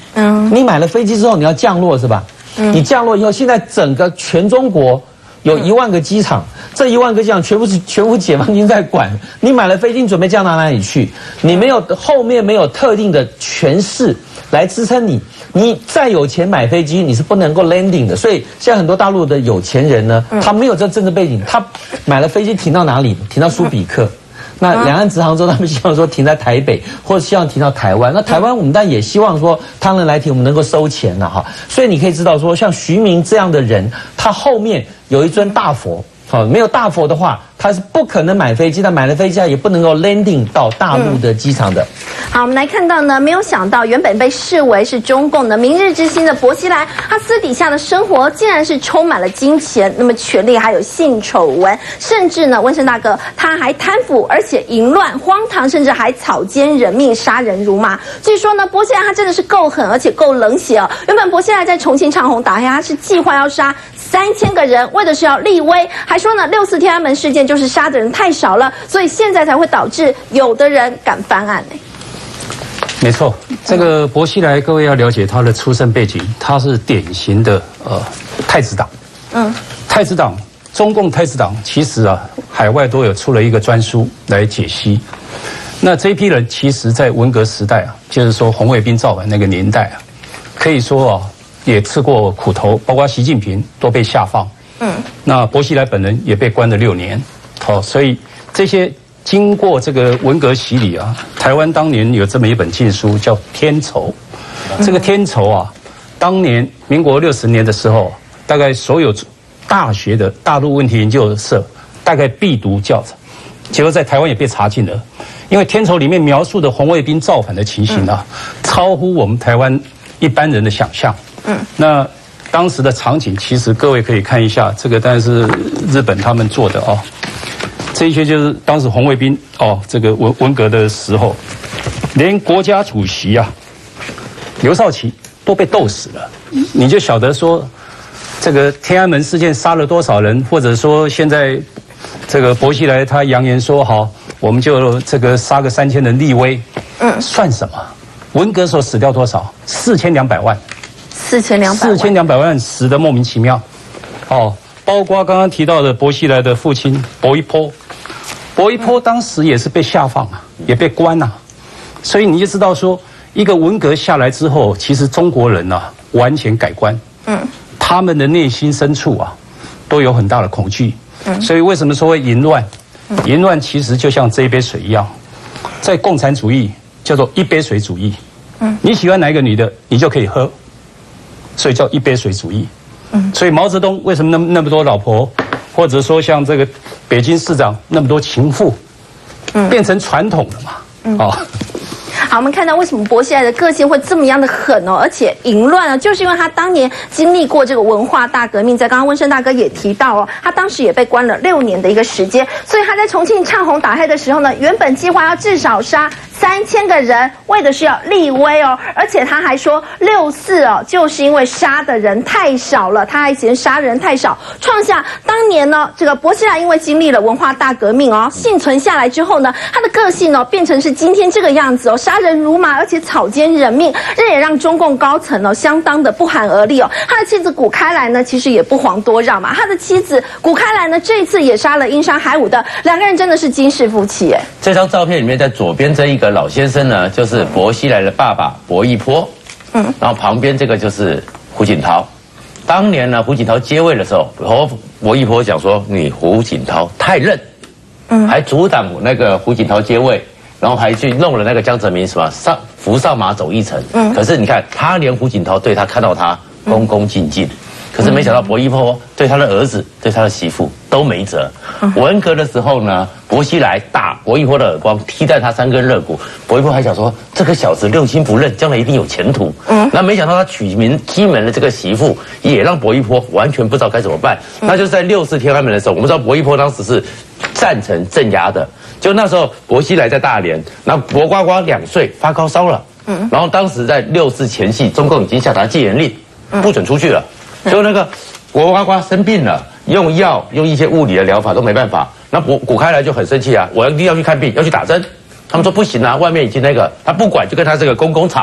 嗯，你买了飞机之后，你要降落是吧？嗯，你降落以后，现在整个全中国有一万个机场，这一万个机场全部是全部解放军在管。你买了飞机，准备降到哪里去？你没有后面没有特定的权势来支撑你。你再有钱买飞机，你是不能够 landing 的。所以现在很多大陆的有钱人呢，他没有这政治背景，他买了飞机停到哪里？停到苏比克。那两岸直航之后，他们希望说停在台北，或者希望停到台湾。那台湾我们当然也希望说，他们来停，我们能够收钱了哈。所以你可以知道说，像徐明这样的人，他后面有一尊大佛。好，没有大佛的话，他是不可能买飞机，但买了飞机也不能够 landing 到大陆的机场的。 嗯、好，我们来看到呢，没有想到原本被视为是中共的明日之星的薄熙来，他私底下的生活竟然是充满了金钱，那么权力还有性丑闻，甚至呢，温生大哥他还贪腐，而且淫乱、荒唐，甚至还草菅人命、杀人如麻。据说呢，薄熙来他真的是够狠，而且够冷血哦。原本薄熙来在重庆唱红打黑，他是计划要杀三千个人，为的是要立威，还说呢，六四天安门事件就是杀的人太少了，所以现在才会导致有的人敢翻案呢。 没错，这个薄熙来，各位要了解他的出身背景，他是典型的呃太子党。嗯，太子党，中共太子党其实啊，海外都有出了一个专书来解析。那这一批人，其实在文革时代啊，就是说红卫兵造反那个年代啊，可以说啊。也吃过苦头，包括习近平都被下放。嗯，那薄熙来本人也被关了六年。好，所以这些经过这个文革洗礼啊，台湾当年有这么一本禁书叫《天仇》。这个天仇啊，当年民国六十年的时候，大概所有大学的大陆问题研究社大概必读教材，结果在台湾也被查禁了，因为《天仇》里面描述的红卫兵造反的情形啊，超乎我们台湾一般人的想象。嗯，那当时的场景，其实各位可以看一下，这个当然是日本他们做的哦。这一些就是当时红卫兵哦，这个文文革的时候，连国家主席啊刘少奇都被斗死了，你就晓得说，这个天安门事件杀了多少人，或者说现在这个薄熙来他扬言说好，我们就这个杀个三千人立威，嗯，算什么？文革时候死掉多少？四千两百万。 四千两百万， 四千两百万死得莫名其妙，哦，包括刚刚提到的薄熙来的父亲薄一波，薄一波当时也是被下放啊，也被关啊，所以你就知道说，一个文革下来之后，其实中国人啊完全改观，嗯，他们的内心深处啊都有很大的恐惧，嗯，所以为什么说会淫乱？淫乱其实就像这一杯水一样，在共产主义叫做一杯水主义，嗯，你喜欢哪一个女的，你就可以喝。所以叫一杯水主义，嗯，所以毛泽东为什么那么那么多老婆，或者说像这个北京市长那么多情妇，嗯，变成传统了嘛，嗯，哦。 好，我们看到为什么薄熙来的个性会这么样的狠哦，而且淫乱呢，就是因为他当年经历过这个文化大革命，在刚刚温生大哥也提到哦，他当时也被关了六年的一个时间，所以他在重庆唱红打黑的时候呢，原本计划要至少杀三千个人，为的是要立威哦，而且他还说六四哦，就是因为杀的人太少了，他还嫌杀人太少，创下当年呢这个薄熙来因为经历了文化大革命哦，幸存下来之后呢，他的个性哦变成是今天这个样子哦，杀人如麻，而且草菅人命，这也让中共高层哦相当的不寒而栗哦。他的妻子谷开来呢，其实也不遑多让嘛。他的妻子谷开来呢，这一次也杀了英山海武的两个人，真的是金氏夫妻哎。 这张照片里面，在左边这一个老先生呢，就是薄熙来的爸爸薄一波，嗯，然后旁边这个就是胡锦涛。当年呢，胡锦涛接位的时候，和薄一波讲说：“你胡锦涛太嫩，嗯，还阻挡那个胡锦涛接位。”然后还去弄了那个江泽民什么上扶上马走一程，嗯，可是你看他连胡锦涛对他看到他恭恭敬敬，可是没想到薄一波对他的儿子对他的媳妇都没辙。文革的时候呢，薄熙来打薄一波的耳光，踢在他三根肋骨，薄一波还想说这个小子六亲不认，将来一定有前途。嗯，那没想到他娶名欺门的这个媳妇，也让薄一波完全不知道该怎么办。那就是在六四天安门的时候，我们知道薄一波当时是赞成镇压的。就那时候，薄熙来在大连，然后薄瓜瓜两岁发高烧了，嗯，然后当时在六四前夕，中共已经下达戒严令，不准出去了。就那个薄瓜瓜生病了，用药用一些物理的疗法都没办法，那谷谷开来就很生气啊，我一定要去看病，要去打针。他们说不行啊，外面已经那个，他不管就跟他这个公公吵，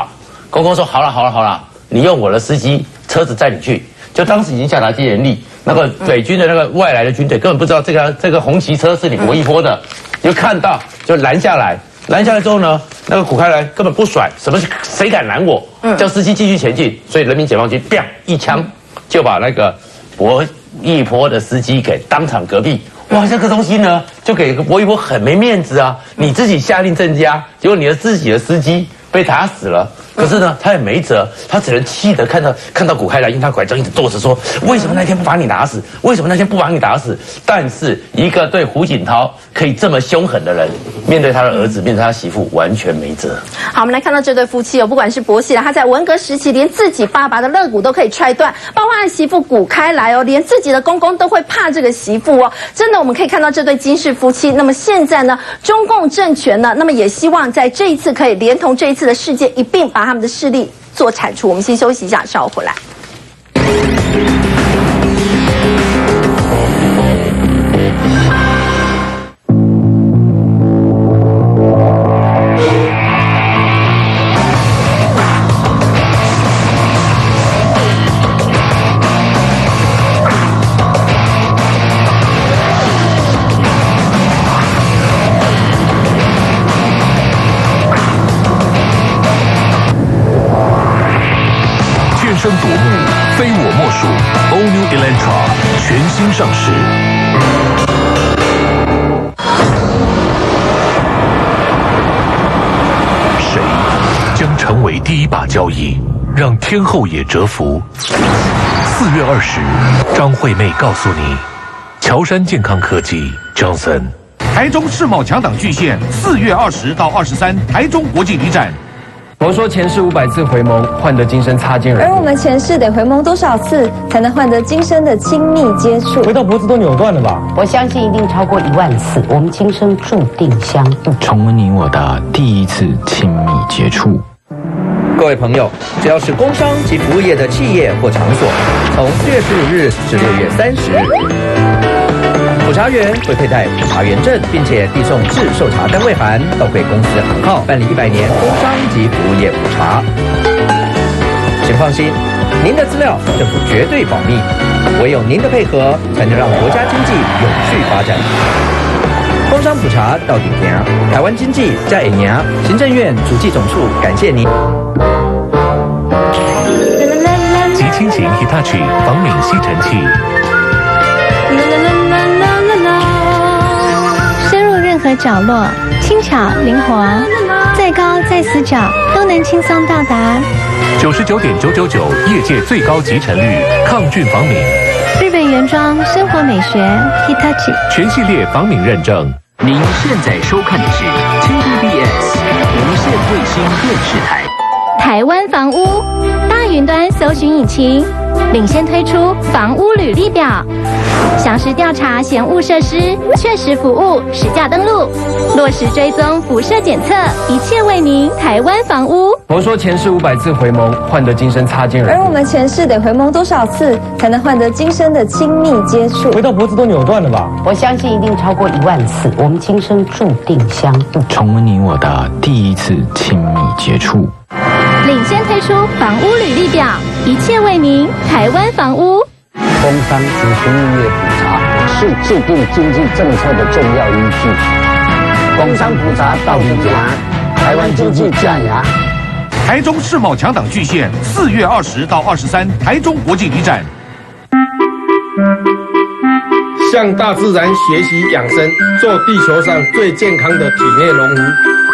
公公说好了好了好了，你用我的司机车子载你去。就当时已经下达戒严令，那个北军的那个外来的军队根本不知道这个这个红旗车是你薄一波的，就看到就拦下来，拦下来之后呢，那个古开来根本不甩，什么谁敢拦我？叫司机继续前进，所以人民解放军啪一枪就把那个薄一波的司机给当场革毙。哇，这个东西呢，就给薄一波很没面子啊！你自己下令镇压，结果你的自己的司机被打死了。可是呢，他也没辙，他只能气得看到看到古开来用他拐杖一直跺着说：“为什么那天不把你打死？为什么那天不把你打死？”但是一个对胡锦涛可以这么凶狠的人，面对他的儿子，面对他媳妇，完全没辙。 好，我们来看到这对夫妻哦，不管是薄熙来，他在文革时期连自己爸爸的肋骨都可以踹断，包括他的媳妇古开来哦，连自己的公公都会怕这个媳妇哦。真的，我们可以看到这对金氏夫妻。那么现在呢，中共政权呢，那么也希望在这一次可以连同这一次的事件一并把他们的势力做铲除。我们先休息一下，稍后回来。 生夺目，非我莫属。All New Elantra 全新上市。谁将成为第一把交椅，让天后也折服？四月二十，张惠妹告诉你，乔山健康科技 Johnson。 台中世贸强档巨献，四月二十到二十三，台中国际旅展。 佛说前世五百次回眸，换得今生擦肩而而我们前世得回眸多少次，才能换得今生的亲密接触？ 回到脖子都扭断了吧？ 我相信一定超过一万次，我们今生注定相遇。 重温你我的第一次亲密接触。 各位朋友，只要是工商及服务业的企业或场所，从四月十五日至六月三十日，普查员会佩戴普查员证，并且递送至受查单位函到贵公司行号办理一百年工商及服务业普查。请放心，您的资料政府绝对保密，唯有您的配合，才能让国家经济永续发展。工商普查到底行，台湾经济在会赢。行政院主计总处感谢您。 极轻型 Hitachi 防敏吸尘器。 深入任何角落，轻巧灵活，再高再死角都能轻松到达。 九十九点九九九，业界最高集尘率，抗菌防敏。 日本原装生活美学 Hitachi 全系列防敏认证。 您现在收看的是 T V B S 无线卫星电视台。 台湾房屋大云端搜寻引擎领先推出房屋履历表，详实调查嫌恶设施，确实服务，实价登录，落实追踪辐射检测，一切为您台湾房屋。 佛说前世五百次回眸，换得今生擦肩而而我们前世得回眸多少次，才能换得今生的亲密接触？ 回到脖子都扭断了吧？ 我相信一定超过一万次，我们今生注定相遇。 重温你我的第一次亲密接触。 领先推出房屋履历表，一切为您台湾房屋。 工商及服务业普查是制定经济政策的重要依据。工商普查到底行，台湾经济加牙。 台中世贸强档巨献，四月二十到二十三，台中国际旅展。 向大自然学习养生，做地球上最健康的体内农夫。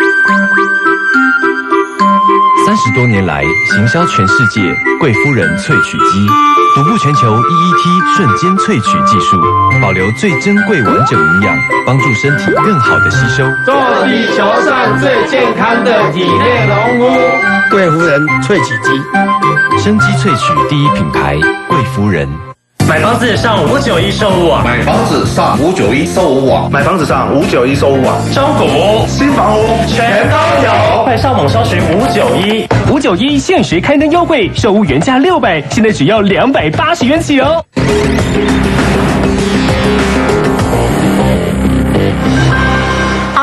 三十多年来，行销全世界贵夫人萃取机，独步全球 E E T 瞬间萃取技术，保留最珍贵完整营养，帮助身体更好的吸收。 做地球上最健康的体内农夫，贵夫人萃取机， 生机萃取第一品牌贵夫人。 买房子上五九一售屋网， 买房子上五九一售屋网， 买房子上五九一售屋网， 中古新房屋全都有， 快上网搜寻五九一，五九一限时开灯优惠，售屋原价六百，现在只要两百八十元起哦。 呢，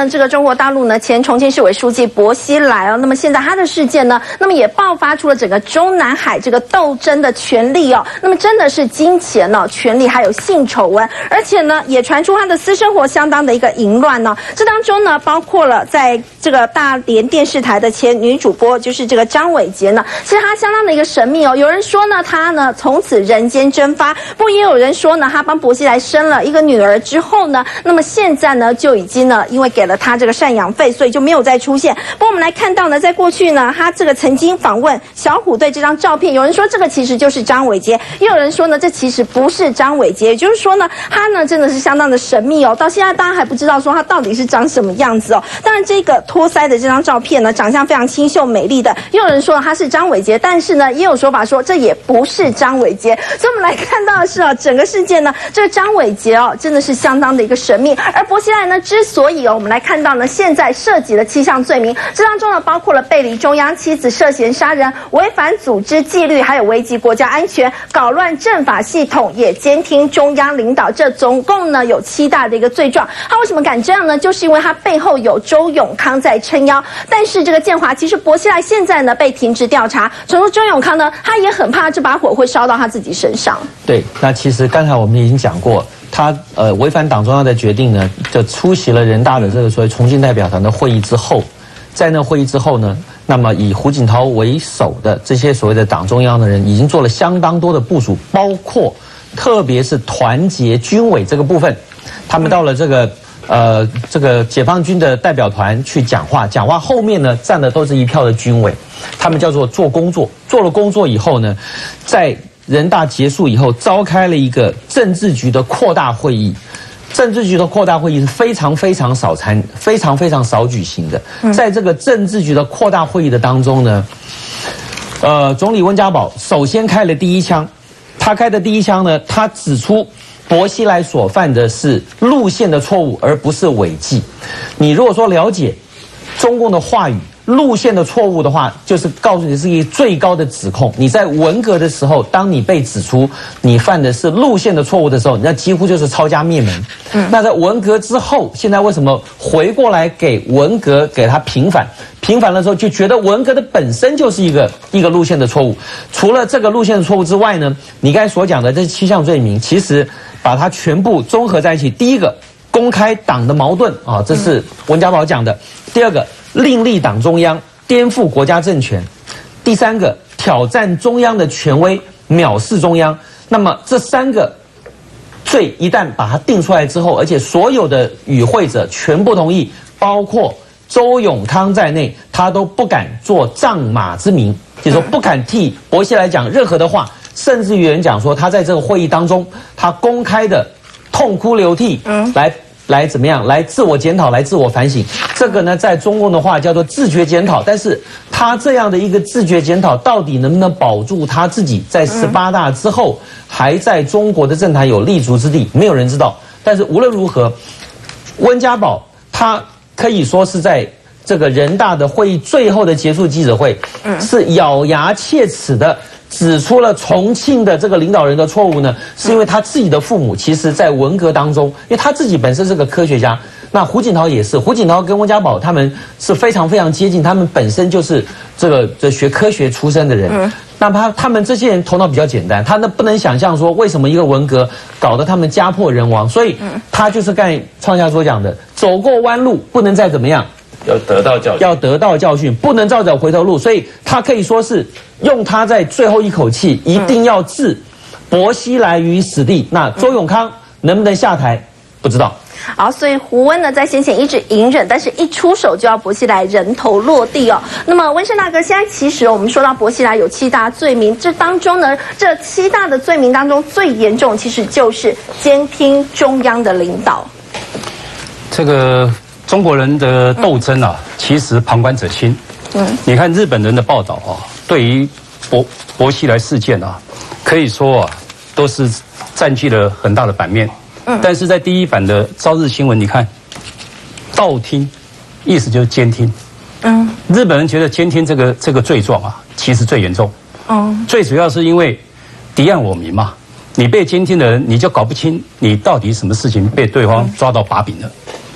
呢，这个中国大陆呢前重庆市委书记薄熙来哦，那么现在他的事件呢，那么也爆发出了整个中南海这个斗争的权力哦，那么真的是金钱哦、权力还有性丑闻，而且呢也传出他的私生活相当的一个淫乱哦。这当中呢，包括了在这个大连电视台的前女主播，就是这个张伟杰呢，其实他相当的一个神秘哦。有人说呢，他呢从此人间蒸发，不过也有人说呢，他帮薄熙来生了一个女儿之后呢，那么现在呢就已经呢，因为给了他这个赡养费，所以就没有再出现。不过我们来看到呢，在过去呢，他这个曾经访问小虎队这张照片，有人说这个其实就是张伟杰，也有人说呢，这其实不是张伟杰，也就是说呢，他呢真的是相当的神秘哦，到现在大家还不知道说他到底是长什么样子哦。当然，这个托腮的这张照片呢，长相非常清秀美丽的，也有人说他是张伟杰，但是呢，也有说法说这也不是张伟杰。所以我们来看到的是哦，整个事件呢，这个张伟杰哦，真的是相当的一个神秘。而薄熙来呢，之所以哦，我们来看到呢，现在涉及了七项罪名，这当中呢，包括了背离中央、妻子涉嫌杀人、违反组织纪律，还有危及国家安全、搞乱政法系统，也监听中央领导，这总共呢有七大的一个罪状。他为什么敢这样呢？就是因为他背后有周永康在撑腰。但是这个建华，其实薄熙来现在呢被停职调查，传说周永康呢，他也很怕这把火会烧到他自己身上。 对，那其实刚才我们已经讲过，他呃违反党中央的决定呢，就出席了人大的这个所谓重庆代表团的会议之后，在那会议之后呢，那么以胡锦涛为首的这些所谓的党中央的人，已经做了相当多的部署，包括特别是团结军委这个部分，他们到了这个呃这个解放军的代表团去讲话，讲话后面呢站的都是一票的军委，他们叫做做工作，做了工作以后呢，在人大结束以后，召开了一个政治局的扩大会议。政治局的扩大会议是非常非常少参、非常非常少举行的。在这个政治局的扩大会议的当中呢，呃，总理温家宝首先开了第一枪。他开的第一枪呢，他指出薄熙来所犯的是路线的错误，而不是违纪。你如果说了解中共的话语，路线的错误的话，就是告诉你是一个最高的指控。你在文革的时候，当你被指出你犯的是路线的错误的时候，那几乎就是抄家灭门。嗯，那在文革之后，现在为什么回过来给文革给他平反？平反的时候就觉得文革的本身就是一个一个路线的错误。除了这个路线的错误之外呢，你刚才所讲的这七项罪名，其实把它全部综合在一起。第一个，公开党的矛盾啊，这是温家宝讲的。第二个，另立党中央，颠覆国家政权；第三个，挑战中央的权威，藐视中央。那么这三个罪一旦把它定出来之后，而且所有的与会者全部同意，包括周永康在内，他都不敢做仗马之名，就是说不敢替薄熙来讲任何的话，甚至于有人讲说他在这个会议当中，他公开的痛哭流涕，嗯，来。来怎么样？来自我检讨，来自我反省。这个呢，在中共的话叫做自觉检讨。但是他这样的一个自觉检讨，到底能不能保住他自己在十八大之后还在中国的政坛有立足之地？没有人知道。但是无论如何，温家宝他可以说是在这个人大的会议最后的结束记者会，是咬牙切齿的指出了重庆的这个领导人的错误呢，是因为他自己的父母其实在文革当中，因为他自己本身是个科学家，那胡锦涛也是，胡锦涛跟温家宝他们是非常非常接近，他们本身就是这个这学科学出身的人，嗯，那他他们这些人头脑比较简单，他那不能想象说为什么一个文革搞得他们家破人亡，所以他就是刚才创夏所讲的，走过弯路不能再怎么样。 要得到教训， 要得到教训，不能照走回头路，所以他可以说是用他在最后一口气，一定要置薄熙来于死地。那周永康能不能下台，不知道。 好，所以胡温呢在先前一直隐忍，但是一出手就要薄熙来人头落地哦。那么温胜大哥，现在其实我们说到薄熙来有七大罪名，这当中呢，这七大的罪名当中最严重，其实就是监听中央的领导。 这个。中国人的斗争啊，其实旁观者清。嗯，你看日本人的报道啊，对于薄薄熙来事件啊，可以说啊，都是占据了很大的版面。嗯，但是在第一版的朝日新闻，你看，道听，意思就是监听。嗯，日本人觉得监听这个这个罪状啊，其实最严重。哦，最主要是因为敌暗我明嘛，你被监听的人，你就搞不清你到底什么事情被对方抓到把柄了。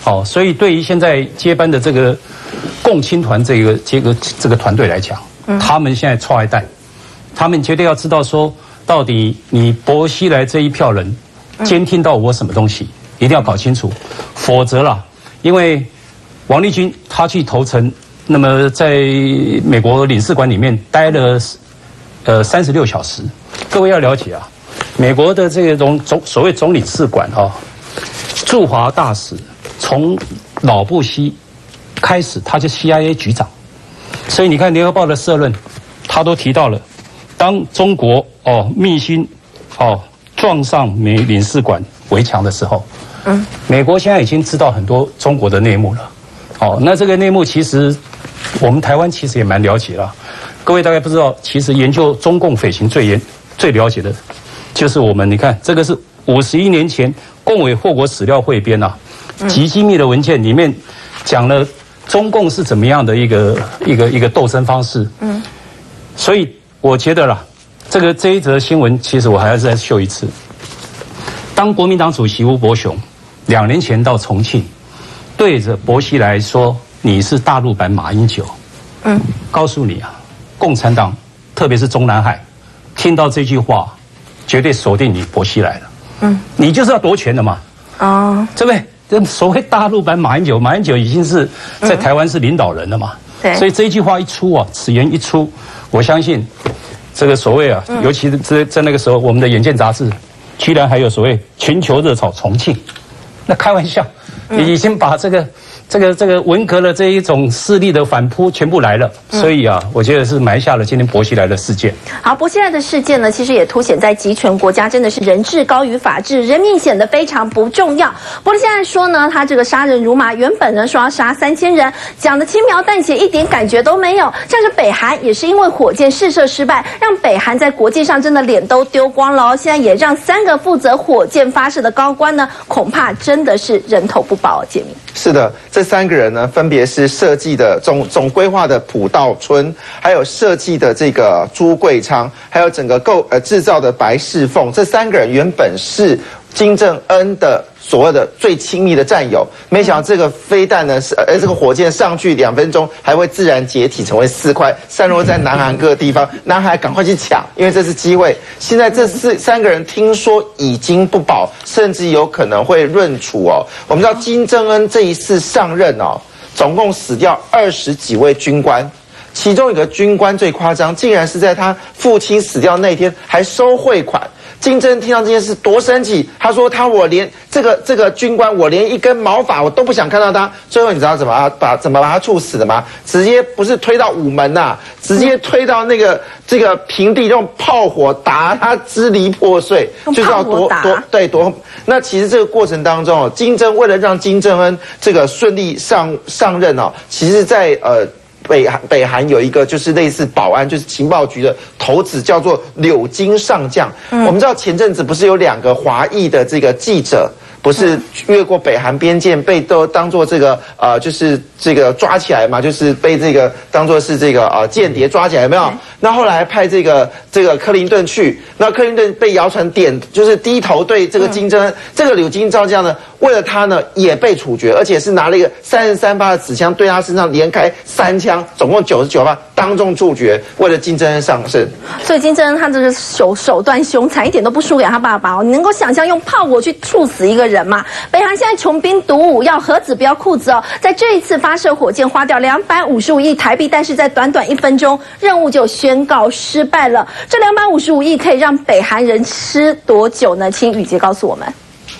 好，所以对于现在接班的这个共青团这个这个这个团队来讲，嗯、他们现在错一代，他们绝对要知道说，到底你薄熙来这一票人监听到我什么东西，一定要搞清楚，否则啦，因为王立军他去投诚，那么在美国领事馆里面待了呃三十六小时，各位要了解啊，美国的这个总总所谓总领事馆啊，驻华大使从老布希开始，他就 C I A 局长，所以你看联合报的社论，他都提到了，当中国哦密心哦撞上美领事馆围墙的时候，嗯，美国现在已经知道很多中国的内幕了，哦，那这个内幕其实我们台湾其实也蛮了解了，各位大概不知道，其实研究中共匪情最严最了解的，就是我们，你看这个是五十一年前共委祸国史料汇编啊，极机密的文件里面讲了中共是怎么样的一个一个一个斗争方式，嗯，所以我觉得啦，这个这一则新闻，其实我还要再秀一次。当国民党主席吴伯雄两年前到重庆，对着薄熙来说：“你是大陆版马英九。”嗯，告诉你啊，共产党，特别是中南海，听到这句话，绝对锁定你薄熙来了。嗯，你就是要夺权的嘛。哦，对不对？这所谓大陆版马英九，马英九已经是在台湾是领导人了嘛。对，所以这一句话一出啊，此言一出，我相信这个所谓啊，尤其是在在那个时候，我们的《远见》杂志居然还有所谓全球热炒重庆，那开玩笑，你已经把这个。这个这个文革的这一种势力的反扑全部来了，所以啊，我觉得是埋下了今天薄熙来的事件。 好，薄熙来的事件呢，其实也凸显在集权国家真的是人治高于法治，人命显得非常不重要。不过现在说呢，他这个杀人如麻，原本呢说要杀三千人，讲的轻描淡写，一点感觉都没有。像是北韩也是因为火箭试射失败，让北韩在国际上真的脸都丢光了哦。现在也让三个负责火箭发射的高官呢，恐怕真的是人头不保哦。解密是的。这三个人呢，分别是设计的总总规划的朴道春，还有设计的这个朱贵昌，还有整个构呃制造的白世凤。这三个人原本是金正恩的所谓的最亲密的战友，没想到这个飞弹呢，是呃这个火箭上去两分钟，还会自然解体成为四块，散落在南韩各个地方。南韩赶快去抢，因为这是机会。现在这四三个人听说已经不保，甚至有可能会论处哦。我们知道金正恩这一次上任哦，总共死掉二十几位军官。其中有个军官最夸张，竟然是在他父亲死掉那天还收汇款。金正恩听到这件事多生气，他说他我连这个这个军官我连一根毛发我都不想看到他。最后你知道怎么把怎么把他处死的吗？直接不是推到午门呐、啊，直接推到那个这个平地，用炮火打他支离破碎，就是要夺夺对夺。那其实这个过程当中哦，金正为了让金正恩这个顺利上上任哦，其实在呃。北韩北韩有一个就是类似保安，就是情报局的头子，叫做柳金上将。嗯、我们知道前阵子不是有两个华裔的这个记者，不是越过北韩边界被都当作这个呃，就是这个抓起来嘛，就是被这个当作是这个呃间谍抓起来，有没有？那后来派这个这个克林顿去，那克林顿被谣传点就是低头对这个金正恩，嗯、这个柳金上将呢，为了他呢也被处决，而且是拿了一个三十三发的子枪对他身上连开三枪，总共九十九发，当众处决，为了金正恩上任。 所以金正恩他这个手手段凶残，一点都不输给他爸爸哦。你能够想象用炮火去处死一个人吗？北韩现在穷兵黩武，要核子不要裤子哦。在这一次发射火箭花掉两百五十五亿台币，但是在短短一分钟，任务就宣告失败了。这两百五十五亿可以让北韩人吃多久呢？请宇杰告诉我们。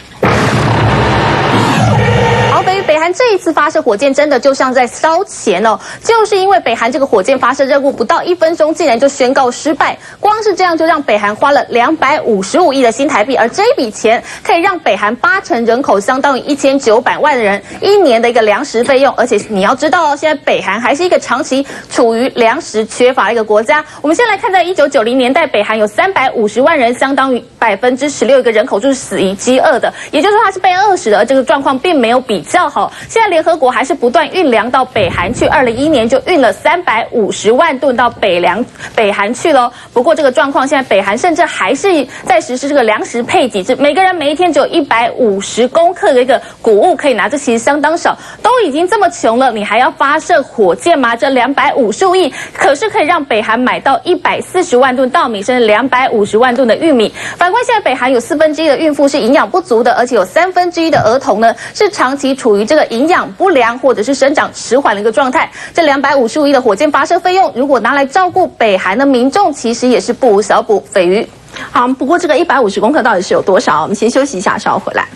北韩这一次发射火箭真的就像在烧钱哦，就是因为北韩这个火箭发射任务不到一分钟，竟然就宣告失败。光是这样就让北韩花了两百五十五亿的新台币，而这一笔钱可以让北韩八成人口相当于一千九百万人一年的一个粮食费用。而且你要知道哦，现在北韩还是一个长期处于粮食缺乏的一个国家。我们先来看，在一九九零年代，北韩有三百五十万人，相当于百分之十六一个人口就是死于饥饿的，也就是说它是被饿死的，而这个状况并没有比较好。 哈，现在联合国还是不断运粮到北韩去，二零一一年就运了三百五十万吨到北粮北韩去了。不过这个状况，现在北韩甚至还是在实施这个粮食配给制，每个人每一天只有一百五十公克的一个谷物可以拿，这其实相当少。都已经这么穷了，你还要发射火箭吗？这两百五十五亿可是可以让北韩买到一百四十万吨稻米，甚至两百五十万吨的玉米。反观现在北韩有四分之一的孕妇是营养不足的，而且有三分之一的儿童呢是长期处于这个营养不良或者是生长迟缓的一个状态。这两百五十五亿的火箭发射费用，如果拿来照顾北韩的民众，其实也是不无小补。斐鱼， 好，不过这个一百五十公克到底是有多少？我们先休息一下，稍后回来。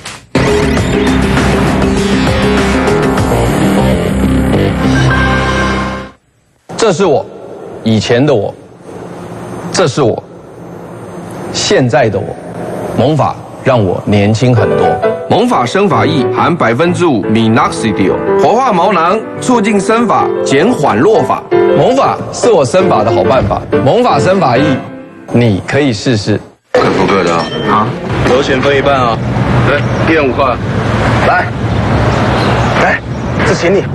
这是我以前的我，这是我现在的我。盟法让我年轻很多。 盟法生发液含百分之五 minoxidil， 活化毛囊，促进生发，减缓落发。 盟法是我生发的好办法。盟法生发液，你可以试试。 可不可的啊？ 油钱分一半啊。 对，一人五块。 来，来，这请你。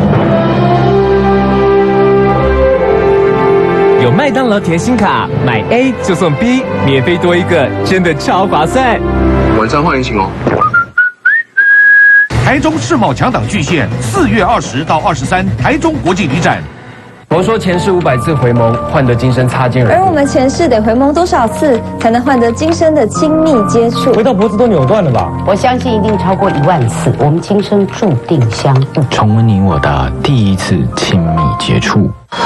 有麦当劳甜心卡，买 A 就送 B， 免费多一个，真的超划算。 晚上欢迎请哦。 台中世贸强档巨献，四月二十到二十三，台中国际旅展。 佛说前世五百次回眸，换得今生擦肩而而我们前世得回眸多少次，才能换得今生的亲密接触？ 回到脖子都扭断了吧？ 我相信一定超过一万次，我们今生注定相遇。 重温你我的第一次亲密接触。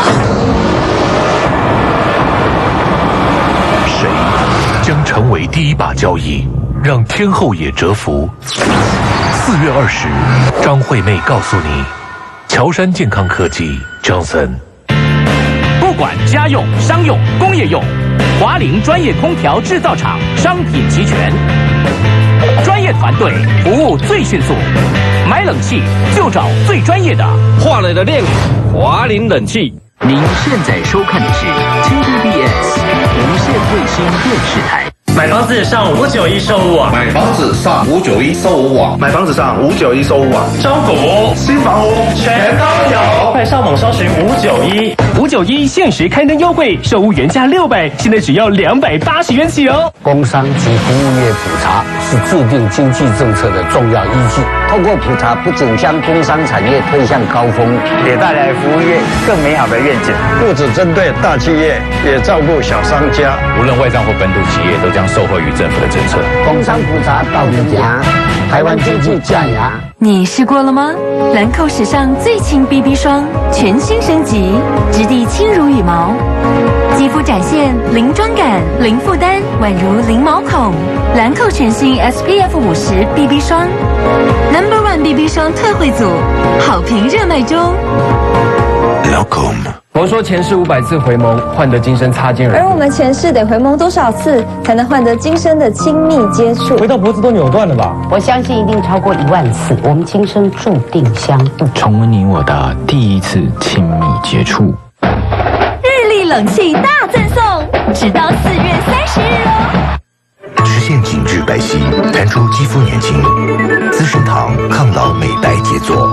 谁将成为第一把交椅，让天后也折服？四月二十，张惠妹告诉你，乔山健康科技 Johnson。 不管家用、商用、工业用，华菱专业空调制造厂，商品齐全，专业团队服务最迅速，买冷气就找最专业的华磊的练华菱冷气。 您现在收看的是 T V B S 无线卫星电视台。 买房子上五九一售屋网， 买房子上五九一售屋网， 买房子上五九一售屋网， 中古新房屋全都有， 快上网搜寻五九一。 五九一限时开灯优惠，售屋原价六百，现在只要两百八十元起哦。 工商及服务业普查是制定经济政策的重要依据。透过普查，不仅将工商产业推向高峰， 也带来服务业更美好的愿景。 不只针对大企业，也照顾小商家。 无论外商或本土企业，都将受惠于政府的政策。 工商普查到底家，台湾经济加牙。 你试过了吗？兰蔻史上最轻 B B 霜，全新升级，质地轻如羽毛，肌肤展现零妆感、零负担，宛如零毛孔。兰蔻全新 S P F 五十 B B 霜 ，Number One B B 霜特惠组，好评热卖中。 老公。 佛说前世五百次回眸，换得今生擦肩而而我们前世得回眸多少次，才能换得今生的亲密接触？ 回到脖子都扭断了吧？ 我相信一定超过一万次，我们今生注定相遇。 重温你我的第一次亲密接触。 日立冷气大赠送，直到四月三十日哦。 实现紧致白皙，弹出肌肤年轻。资生堂抗老美白杰作。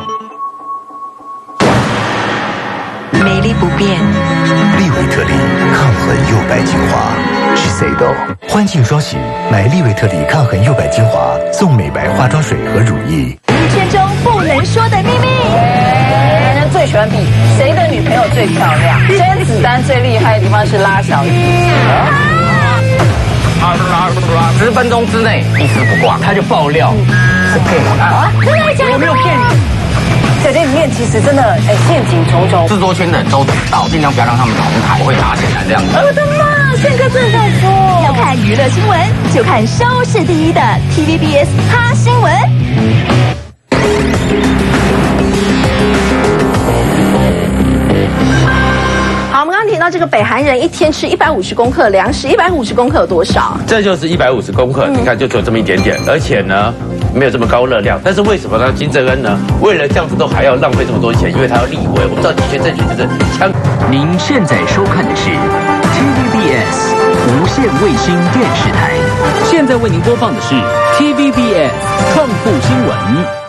美丽不变， 利维特里抗痕幼白精华是谁的？欢庆双十，买利维特里抗痕幼白精华送美白化妆水和乳液。 一圈中不能说的秘密。 男人最喜欢比谁的女朋友最漂亮。甄子丹最厉害的地方是拉小提琴。十分钟之内一丝不挂，他就爆料是骗我啊！ 真的假的？ 我没有骗你。在这里面其实真的哎陷阱重重，制作圈的人都知道，尽量不要让他们同台，会打起来这样子。 我的妈，宪哥正在说，要看娱乐新闻就看收视第一的 T V B S 哈新闻。 好，我们刚刚提到这个北韩人一天吃一百五十公克粮食，一百五十公克有多少？ 这就是一百五十公克，你看就只有这么一点点，而且呢没有这么高热量。但是为什么呢？金正恩呢为了这样子都还要浪费这么多钱，因为他要立委。我们知道集权政权就是枪。 您现在收看的是 T V B S 无线卫星电视台， 现在为您播放的是 T V B S 创富新闻。